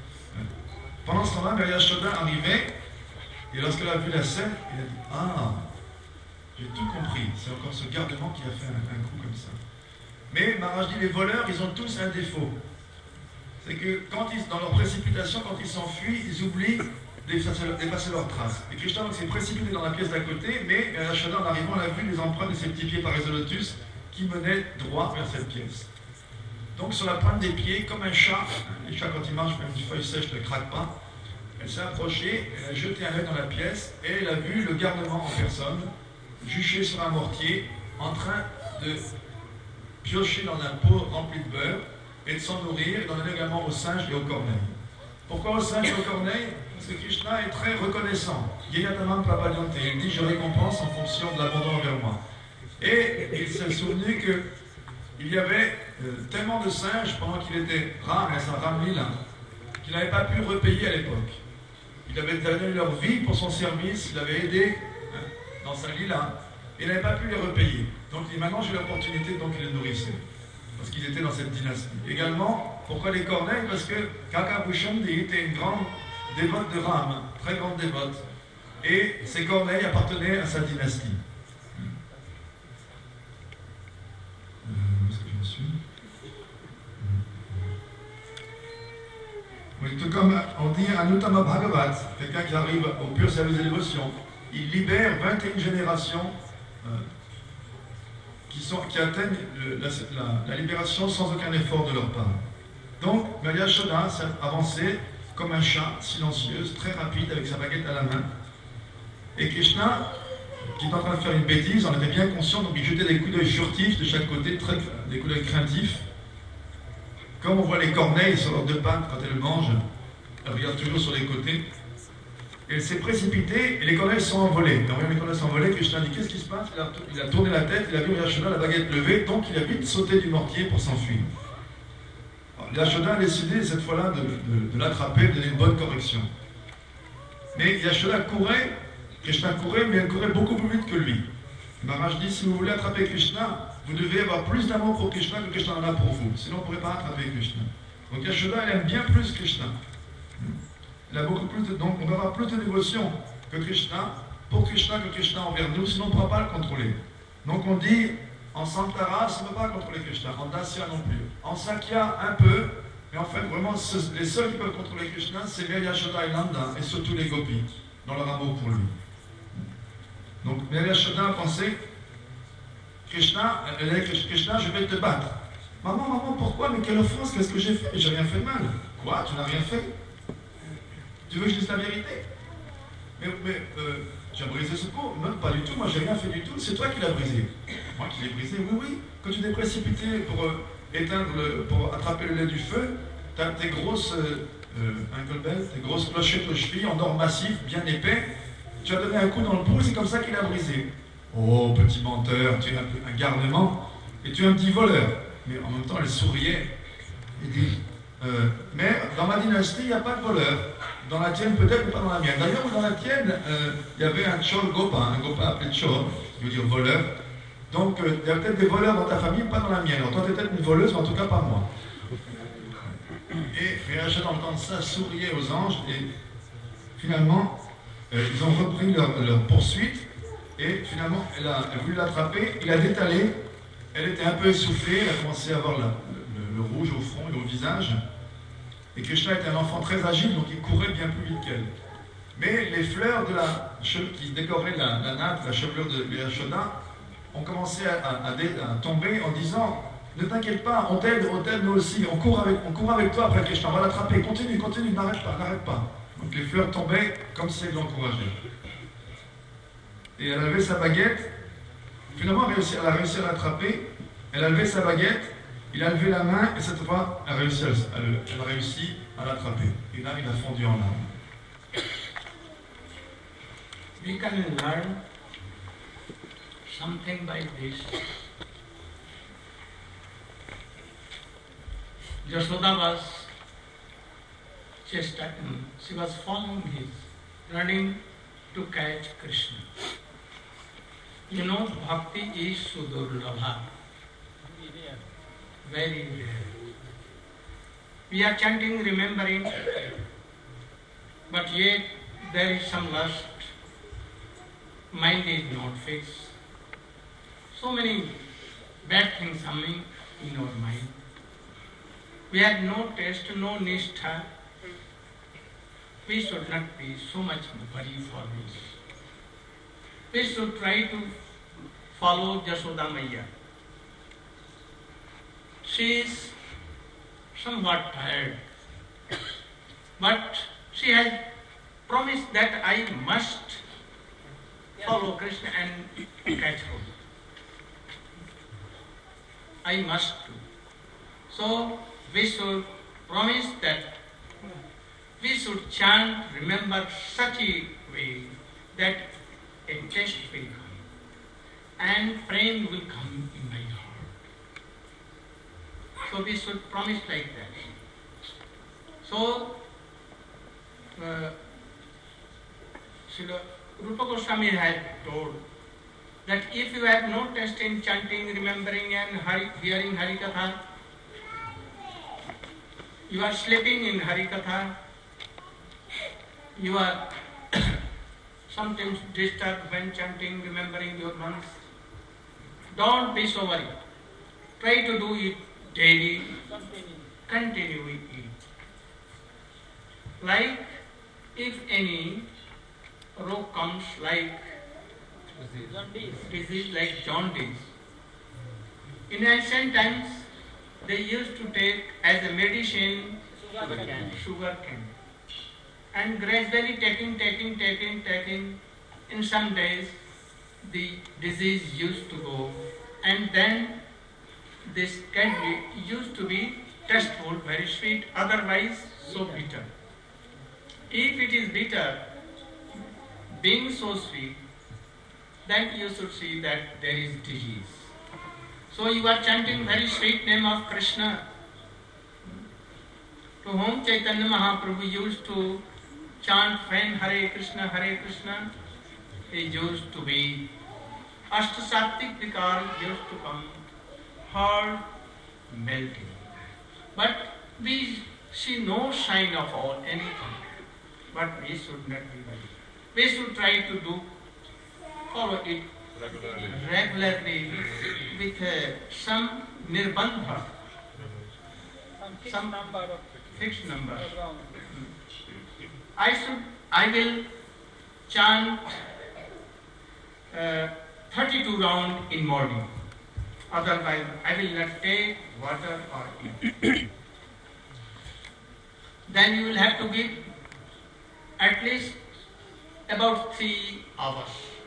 Speaker 3: Pendant ce temps-là, Yashoda arrivait, et lorsqu'elle a vu la scène, elle a dit, ah, j'ai tout compris, c'est encore ce gardement qui a fait un, un coup comme ça. Mais Maharaj dit, les voleurs, ils ont tous un défaut. C'est que quand ils, dans leur précipitation, quand ils s'enfuient, ils oublient d'effacer leurs traces. Et Krishna s'est précipité dans la pièce d'à côté, mais Yashoda, en arrivant, elle a vu les empreintes de ses petits pieds par les lotus qui menaient droit vers cette pièce. Donc sur la pointe des pieds, comme un chat, les chats quand ils marchent, même une feuille sèche ne craque pas, elle s'est approchée, elle a jeté un œil dans la pièce et elle a vu le garnement en personne, juché sur un mortier, en train de piocher dans un pot rempli de beurre et de s'en nourrir, et d'en donner également aux singes et aux corneilles. Pourquoi aux singes et aux corneilles? Parce que Krishna est très reconnaissant. Yayatamam Prabhadyante, il dit je récompense en fonction de l'abandon envers moi. Et il s'est souvenu que il y avait euh, tellement de singes pendant qu'il était Ram, un Ram Lila, qu'il n'avait pas pu repayer à l'époque. Il avait donné leur vie pour son service, il avait aidé hein, dans sa Lila, et il n'avait pas pu les repayer. Donc il dit maintenant j'ai l'opportunité, donc il les nourrissait. Parce qu'ils étaient dans cette dynastie. Également, pourquoi les corneilles? Parce que Kaka Bhushandi était une grande dévote de Ram, très grande dévote. Et ces corneilles appartenaient à sa dynastie. Oui, tout comme on dit un Uttama Bhagavat, quelqu'un qui arrive au pur service de dévotion, il libère vingt et une générations euh, qui, sont, qui atteignent le, la, la, la libération sans aucun effort de leur part. Donc, Maya Yashoda s'est avancée comme un chat, silencieuse, très rapide, avec sa baguette à la main. Et Krishna, qui est en train de faire une bêtise, en était bien conscient, donc il jetait des coups d'œil furtifs de chaque côté, très, des coups d'œil craintifs. Comme on voit les corneilles sur leurs deux pattes quand elles mangent, elles regardent toujours sur les côtés. Et elle s'est précipitée et les corneilles sont envolées. Et en voyant les corneilles s'envoler, Krishna dit qu'est-ce qui se passe? il a, il a tourné la tête, il a vu Yashoda, la baguette levée, donc il a vite sauté du mortier pour s'enfuir. Yashoda a décidé cette fois-là de, de, de l'attraper, de donner une bonne correction. Mais Yashoda courait, Krishna courait, mais elle courait beaucoup plus vite que lui. Maharaj dit si vous voulez attraper Krishna, vous devez avoir plus d'amour pour Krishna que Krishna en a pour vous. Sinon, vous ne pourrez pas attraper Krishna. Donc Yashoda, elle aime bien plus Krishna. Elle a beaucoup plus de, donc on va avoir plus de dévotion que Krishna, pour Krishna que Krishna envers nous, sinon on ne pourra pas le contrôler. Donc on dit, en Santara, on ne peut pas contrôler Krishna, en Dasya non plus. En Sakya, un peu, mais en fait, vraiment, ce, les seuls qui peuvent contrôler Krishna, c'est Mère Yashoda et Nanda, et surtout les gopis, dans leur amour pour lui. Donc Mère Yashoda a pensé, Krishna, elle a dit, Krishna, je vais te battre. Maman, maman, pourquoi? Mais quelle offense, qu'est-ce que j'ai fait? J'ai rien fait de mal. Quoi? Tu n'as rien fait? Tu veux que je dise la vérité? Mais, mais euh, tu as brisé ce pot? Non, pas du tout, moi j'ai rien fait du tout, c'est toi qui l'as brisé. Moi qui l'ai brisé? Oui, oui. Quand tu t'es précipité pour euh, éteindre, le, pour attraper le lait du feu, tu as tes grosses, euh, euh, tes grosses clochettes aux chevilles en or massif, bien épais, tu as donné un coup dans le pot et c'est comme ça qu'il a brisé. Oh, petit menteur, tu es un, un garnement et tu es un petit voleur. Mais en même temps, elle souriait. Il dit, euh, mais dans ma dynastie, il n'y a pas de voleur. Dans la tienne, peut-être, mais pas dans la mienne. D'ailleurs, dans la tienne, euh, il y avait un Chor Gopa, un Gopa appelé Chor, qui veut dire voleur. Donc, euh, il y a peut-être des voleurs dans ta famille, pas dans la mienne. Alors, toi, tu es peut-être une voleuse, mais en tout cas, pas moi. Et Réachat, en entendant ça, souriait aux anges, et finalement, euh, ils ont repris leur, leur poursuite, et finalement, elle a, elle a voulu l'attraper, il a détalé, elle était un peu essoufflée, elle a commencé à avoir la, le, le rouge au front et au visage. Et Krishna était un enfant très agile, donc il courait bien plus vite qu'elle. Mais les fleurs de la, qui décoraient la, la nappe, la chevelure de Yashoda, ont commencé à, à, à, à tomber en disant « Ne t'inquiète pas, on t'aide, on t'aide nous aussi, on court, avec, on court avec toi après Krishna, on va l'attraper, continue, continue, n'arrête pas, n'arrête pas. » Donc les fleurs tombaient comme si elles l'encourageaient. Et elle avait sa baguette, finalement elle a réussi, elle a réussi à l'attraper, elle a levé sa baguette, il a levé la main et cette fois, elle a réussi à, elle, elle a réussi à l'attraper. Et là, il a fondu en larmes.
Speaker 1: We can learn something by this. Yashoda was just, she was following his, running to catch Krishna. You know, bhakti is sudurlabha. Very rare. We are chanting, remembering, but yet there is some lust. Mind is not fixed. So many bad things coming in our mind. We have no taste, no nishtha. We should not be so much worried for this. We should try to follow Yashoda Maiya. She is somewhat tired, but she has promised that I must follow Krishna and catch hold. I must do. So we should promise that we should chant, remember such a way that a taste will come and prem will come in my heart. So we should promise like that. So, uh, Srila Rupa Goswami had told that if you have no taste in chanting, remembering and Hari, hearing Harikatha, you are sleeping in Harikatha, you are sometimes disturbed when chanting, remembering your months. Don't be so worried. Try to do it daily. Continue with it. Like if any rogue comes like disease like jaundice, In ancient times, they used to take as a medicine
Speaker 2: Sugar cane.
Speaker 1: sugar cane. And gradually taking, taking, taking, taking, in some days the disease used to go, and then this candy used to be tasteful, very sweet, otherwise so bitter. If it is bitter, being so sweet, then you should see that there is disease. So you are chanting very sweet name of Krishna, to whom Chaitanya Mahaprabhu used to chant when Hare Krishna, Hare Krishna, he used to be Ashtasattik Vikar used to come, heart melting. But we see no sign of all anything. But we should not be worried. We should try to do, follow it
Speaker 4: regularly.
Speaker 1: regularly with uh, some nirbandha,
Speaker 2: Some fixed
Speaker 1: Some-
Speaker 2: number of
Speaker 1: fixed number.
Speaker 2: rounds.
Speaker 1: I should, I will chant uh, thirty-two round in morning. Otherwise, I will not take water or eat. Then you will have to give at least about three hours.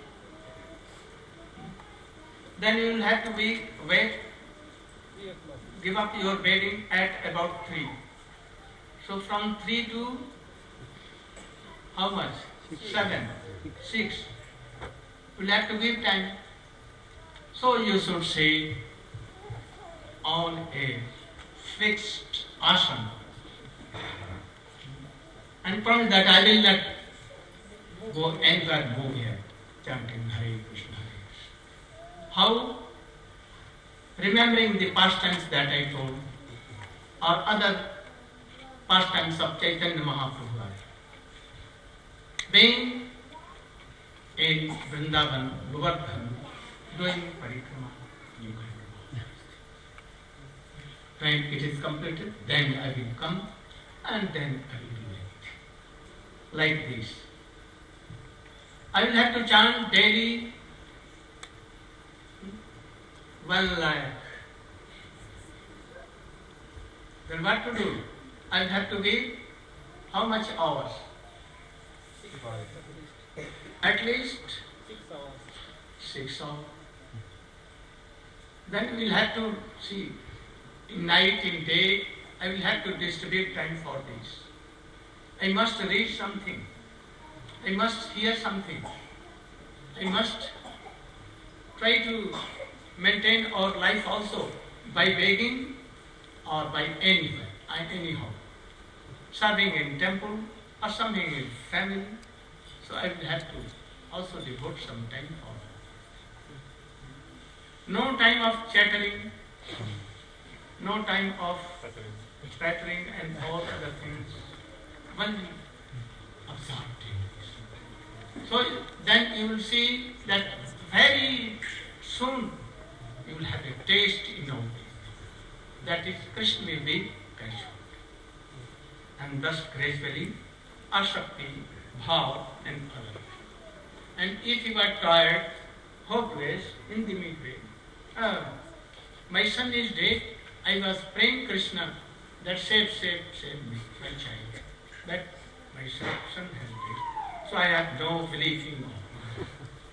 Speaker 1: Then you will have to be wait,
Speaker 2: Three o'clock.
Speaker 1: give up your bedding at about three. So from three to how much? Seven, six. You'll have to give time. So you should say on a fixed asana. And from that I will not go anywhere move here, chanting Hare Krishna, Hare Krishna. How? Remembering the pastimes that I told, or other pastimes of Chaitanya Mahaprabhu. Being in Vrindavan, Govardhan, doing parikrama, you can do. When it is completed, then I will come and then I will do it. Like this. I will have to chant daily one lakh. Then what to do? I will have to give how much hours? At least
Speaker 2: Six hours.
Speaker 1: six hours. Then we will have to see, in night, in day, I will have to distribute time for this. I must read something. I must hear something. I must try to maintain our life also by begging or by anywhere, anyhow. Serving in temple or something in family. So I will have to also devote some time for that. No time of chattering, no time of chattering and all other things. Only absorbed in this. So then you will see that very soon you will have a taste in all this. That is Krishna will be casual. And thus gradually Ashakti, Bhav and other. And if you are tired, hopeless, in the midway, ah, my son is dead, I was praying Krishna that save, save, save me, my child. But my son son has died, so I have no belief in God.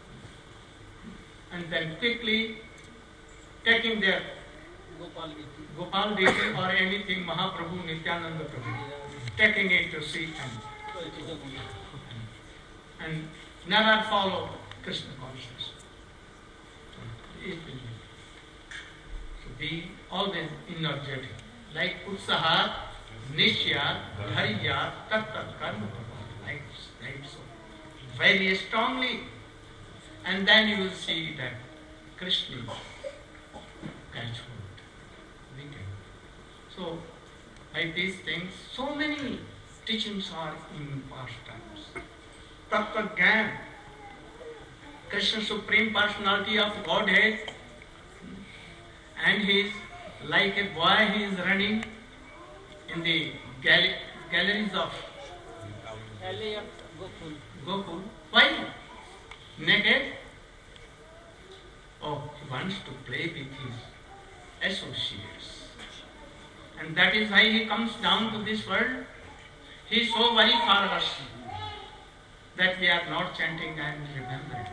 Speaker 1: And then quickly taking their
Speaker 2: Gopal Gita.
Speaker 1: Gopal Devi or anything, Mahaprabhu, Nityananda Prabhu, taking it to see and, and never follow Krishna consciousness. It will be. So be always energetic. Like Utsahat, Nishyat, Dharyat, Tat Tat Karma Prabha. Like, like so. Very strongly. And then you will see that Krishna catch hold. We can. So, like these things, so many teachings are in past times. Tattva Gyan, Krishna Supreme Personality of Godhead, and he is like a boy, he is running in the gal- galleries of
Speaker 2: Alley of Gokul.
Speaker 1: Gokul. Why? Naked? Oh, he wants to play with his associates. And that is why he comes down to this world. He is so very for us that we are not chanting and remembering.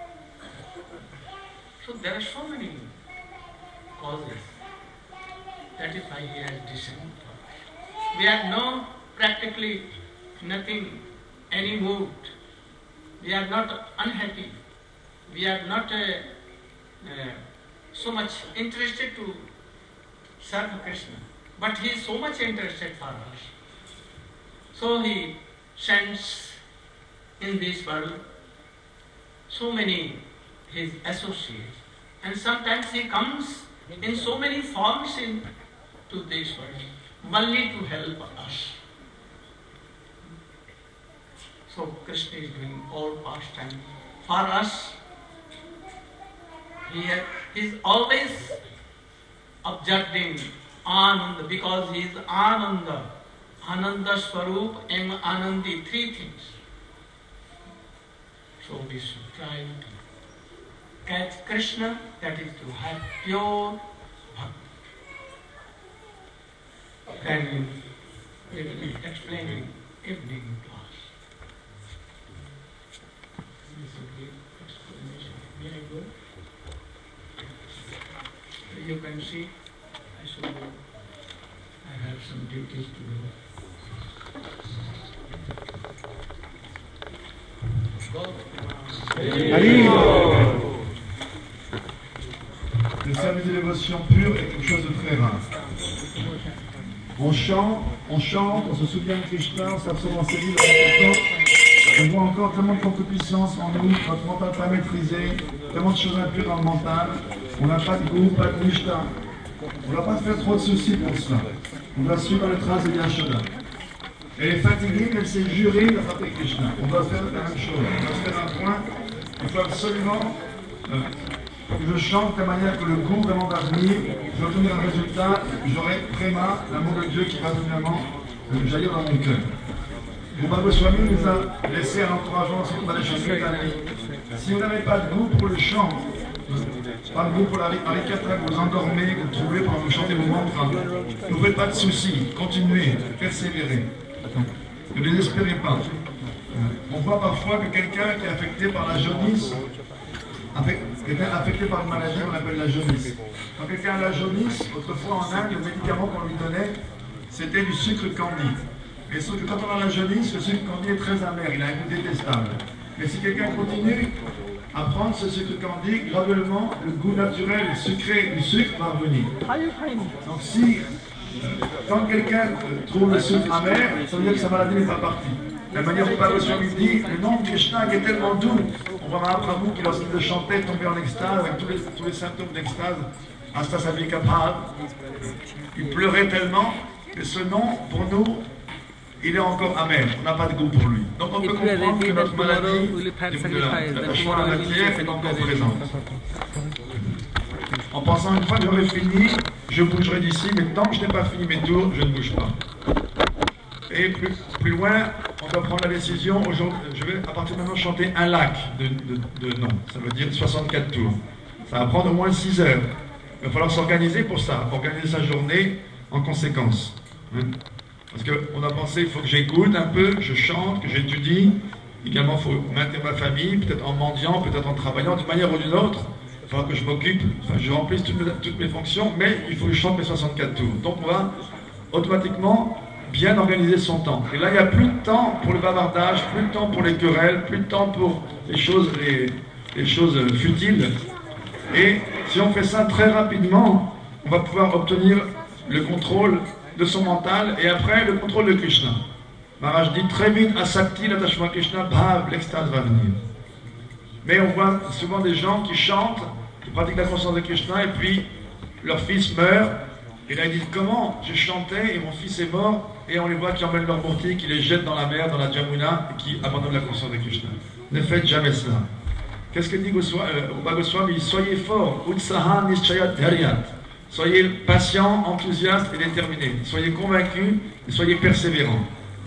Speaker 1: So there are so many causes. That is why he has descended for us. We are no practically nothing, any moved. We are not unhappy. We are not uh, uh, so much interested to serve Krishna. But he is so much interested for us. So he sends in this world so many his associates. And sometimes he comes in so many forms in to this world, only to help us. So Krishna is doing all pastime for us. He is always observing Ananda because he is Ananda. Ananda Swarup and Anandi, three things. So we should try to catch Krishna, that is to have pure bhakti. Then we will be explaining evening class. This will be explanation. May I go? You can see, I should go. I have some duties to do.
Speaker 3: Le service de dévotion pure est quelque chose de très rare. On chante, on chante, on se souvient de Krishna, on s'absorbe en ses livres, on voit encore tellement de concupiscence en nous, notre mental pas maîtrisé, tellement de choses impures dans le mental, on n'a pas de goût, pas de Krishna. On ne va pas se faire trop de soucis pour cela. On doit suivre les traces de Yashoda. Elle est fatiguée, mais elle s'est jurée de frapper Krishna. On doit faire la même chose. On doit se faire un point. Il faut absolument euh, que je chante de manière que le goût vraiment va venir. Je vais obtenir un résultat. J'aurai vraiment l'amour de Dieu qui va finalement euh, jaillir dans mon cœur. Rupa Goswami nous a laissé un encouragement sur la chanson. Si vous n'avez pas de goût pour le chant, pas de goût pour la harikata, vous vous endormez, vous trouvez pendant que vous chantez vos mantras, ne vous faites pas de soucis, continuez, persévérez. Ne désespérez pas. On voit parfois que quelqu'un qui est affecté par la jaunisse, quelqu'un affecté par une maladie qu'on appelle la jaunisse. Quand quelqu'un a la jaunisse, autrefois en Inde, le médicament qu'on lui donnait, c'était du sucre candi. Et sauf que quand on a la jaunisse, le sucre candi est très amer, il a un goût détestable. Mais si quelqu'un continue à prendre ce sucre candi, graduellement, le goût naturel, sucré du sucre va revenir. Donc si, quand quelqu'un trouve le sucre amer, ça veut dire que sa maladie n'est pas partie. De la manière dont Rupa Goswami dit, le nom de Krishna qui est tellement doux, on voit Mahaprabhu qui lorsqu'il le chantait tombait en extase avec tous les, tous les symptômes d'extase, Asta Savika Bhav. Il pleurait tellement que ce nom, pour nous, il est encore amer, on n'a pas de goût pour lui. Donc on peut comprendre que notre maladie, de l'attachement à la matière, est encore présente. En pensant une fois que j'aurai fini, je bougerai d'ici, mais tant que je n'ai pas fini mes tours, je ne bouge pas. Et plus, plus loin, on doit prendre la décision, aujourd'hui, je vais à partir de maintenant chanter un lac de, de, de noms, ça veut dire soixante-quatre tours. Ça va prendre au moins six heures. Il va falloir s'organiser pour ça, organiser sa journée en conséquence. Parce qu'on a pensé, il faut que j'écoute un peu, je chante, que j'étudie. Également, il faut maintenir ma famille, peut-être en mendiant, peut-être en travaillant, d'une manière ou d'une autre. Il faudra que je m'occupe, enfin, je remplisse toutes mes, toutes mes fonctions, mais il faut que je chante mes soixante-quatre tours. Donc on va automatiquement bien organiser son temps. Et là, il n'y a plus de temps pour le bavardage, plus de temps pour les querelles, plus de temps pour les choses, les, les choses futiles. Et si on fait ça très rapidement, on va pouvoir obtenir le contrôle de son mental et après le contrôle de Krishna. Maharaj dit très vite, asakti, l'attachement à Krishna, bhav, l'extase va venir. Mais on voit souvent des gens qui chantent, qui pratiquent la conscience de Krishna et puis leur fils meurt. Et là ils disent comment je chantais et mon fils est mort, et on les voit qui emmènent leur mourti, qui les jettent dans la mer, dans la Jamuna et qui abandonnent la conscience de Krishna. Ne faites jamais cela. Qu'est-ce que dit Rupa Goswami? Il dit soyez forts, utsaha nischayat dharyat. Soyez patients, enthousiastes et déterminés. Soyez convaincus et soyez persévérants.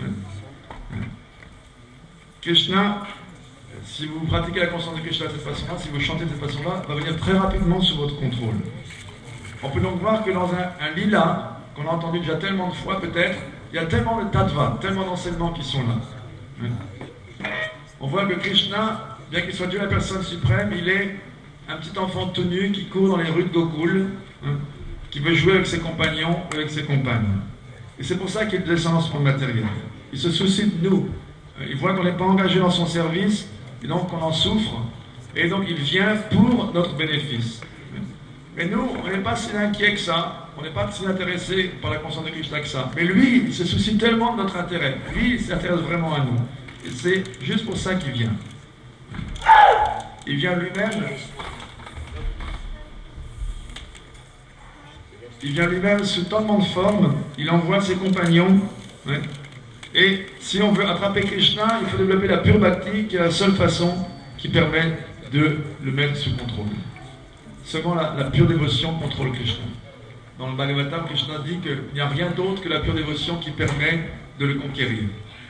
Speaker 3: Krishna, si vous pratiquez la conscience de Krishna de cette façon-là, si vous chantez de cette façon-là, va venir très rapidement sous votre contrôle. On peut donc voir que dans un, un lila, qu'on a entendu déjà tellement de fois peut-être, il y a tellement de tattva, tellement d'enseignements qui sont là. On voit que Krishna, bien qu'il soit Dieu la personne suprême, il est un petit enfant tout nu qui court dans les rues de Gokul, hein, qui veut jouer avec ses compagnons, avec ses compagnes. Et c'est pour ça qu'il descend dans ce monde matériel. Il se soucie de nous. Il voit qu'on n'est pas engagé dans son service, et donc qu'on en souffre. Et donc il vient pour notre bénéfice. Mais nous, on n'est pas si inquiets que ça, on n'est pas si intéressés par la conscience de Krishna que ça. Mais lui, il se soucie tellement de notre intérêt. Lui, il s'intéresse vraiment à nous. Et c'est juste pour ça qu'il vient. Il vient lui-même. Il vient lui-même sous tellement de formes. Il envoie ses compagnons. Ouais. Et si on veut attraper Krishna, il faut développer la pure bhakti, qui est la seule façon qui permet de le mettre sous contrôle. Seulement la, la pure dévotion contrôle Krishna. Dans le Bhagavatam, Krishna dit qu'il n'y a rien d'autre que la pure dévotion qui permet de le conquérir.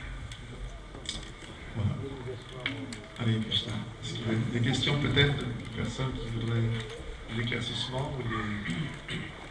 Speaker 3: Voilà. Allez, Krishna. Est-ce qu'il y a des questions peut-être de personnes qui voudraient des éclaircissements ou des...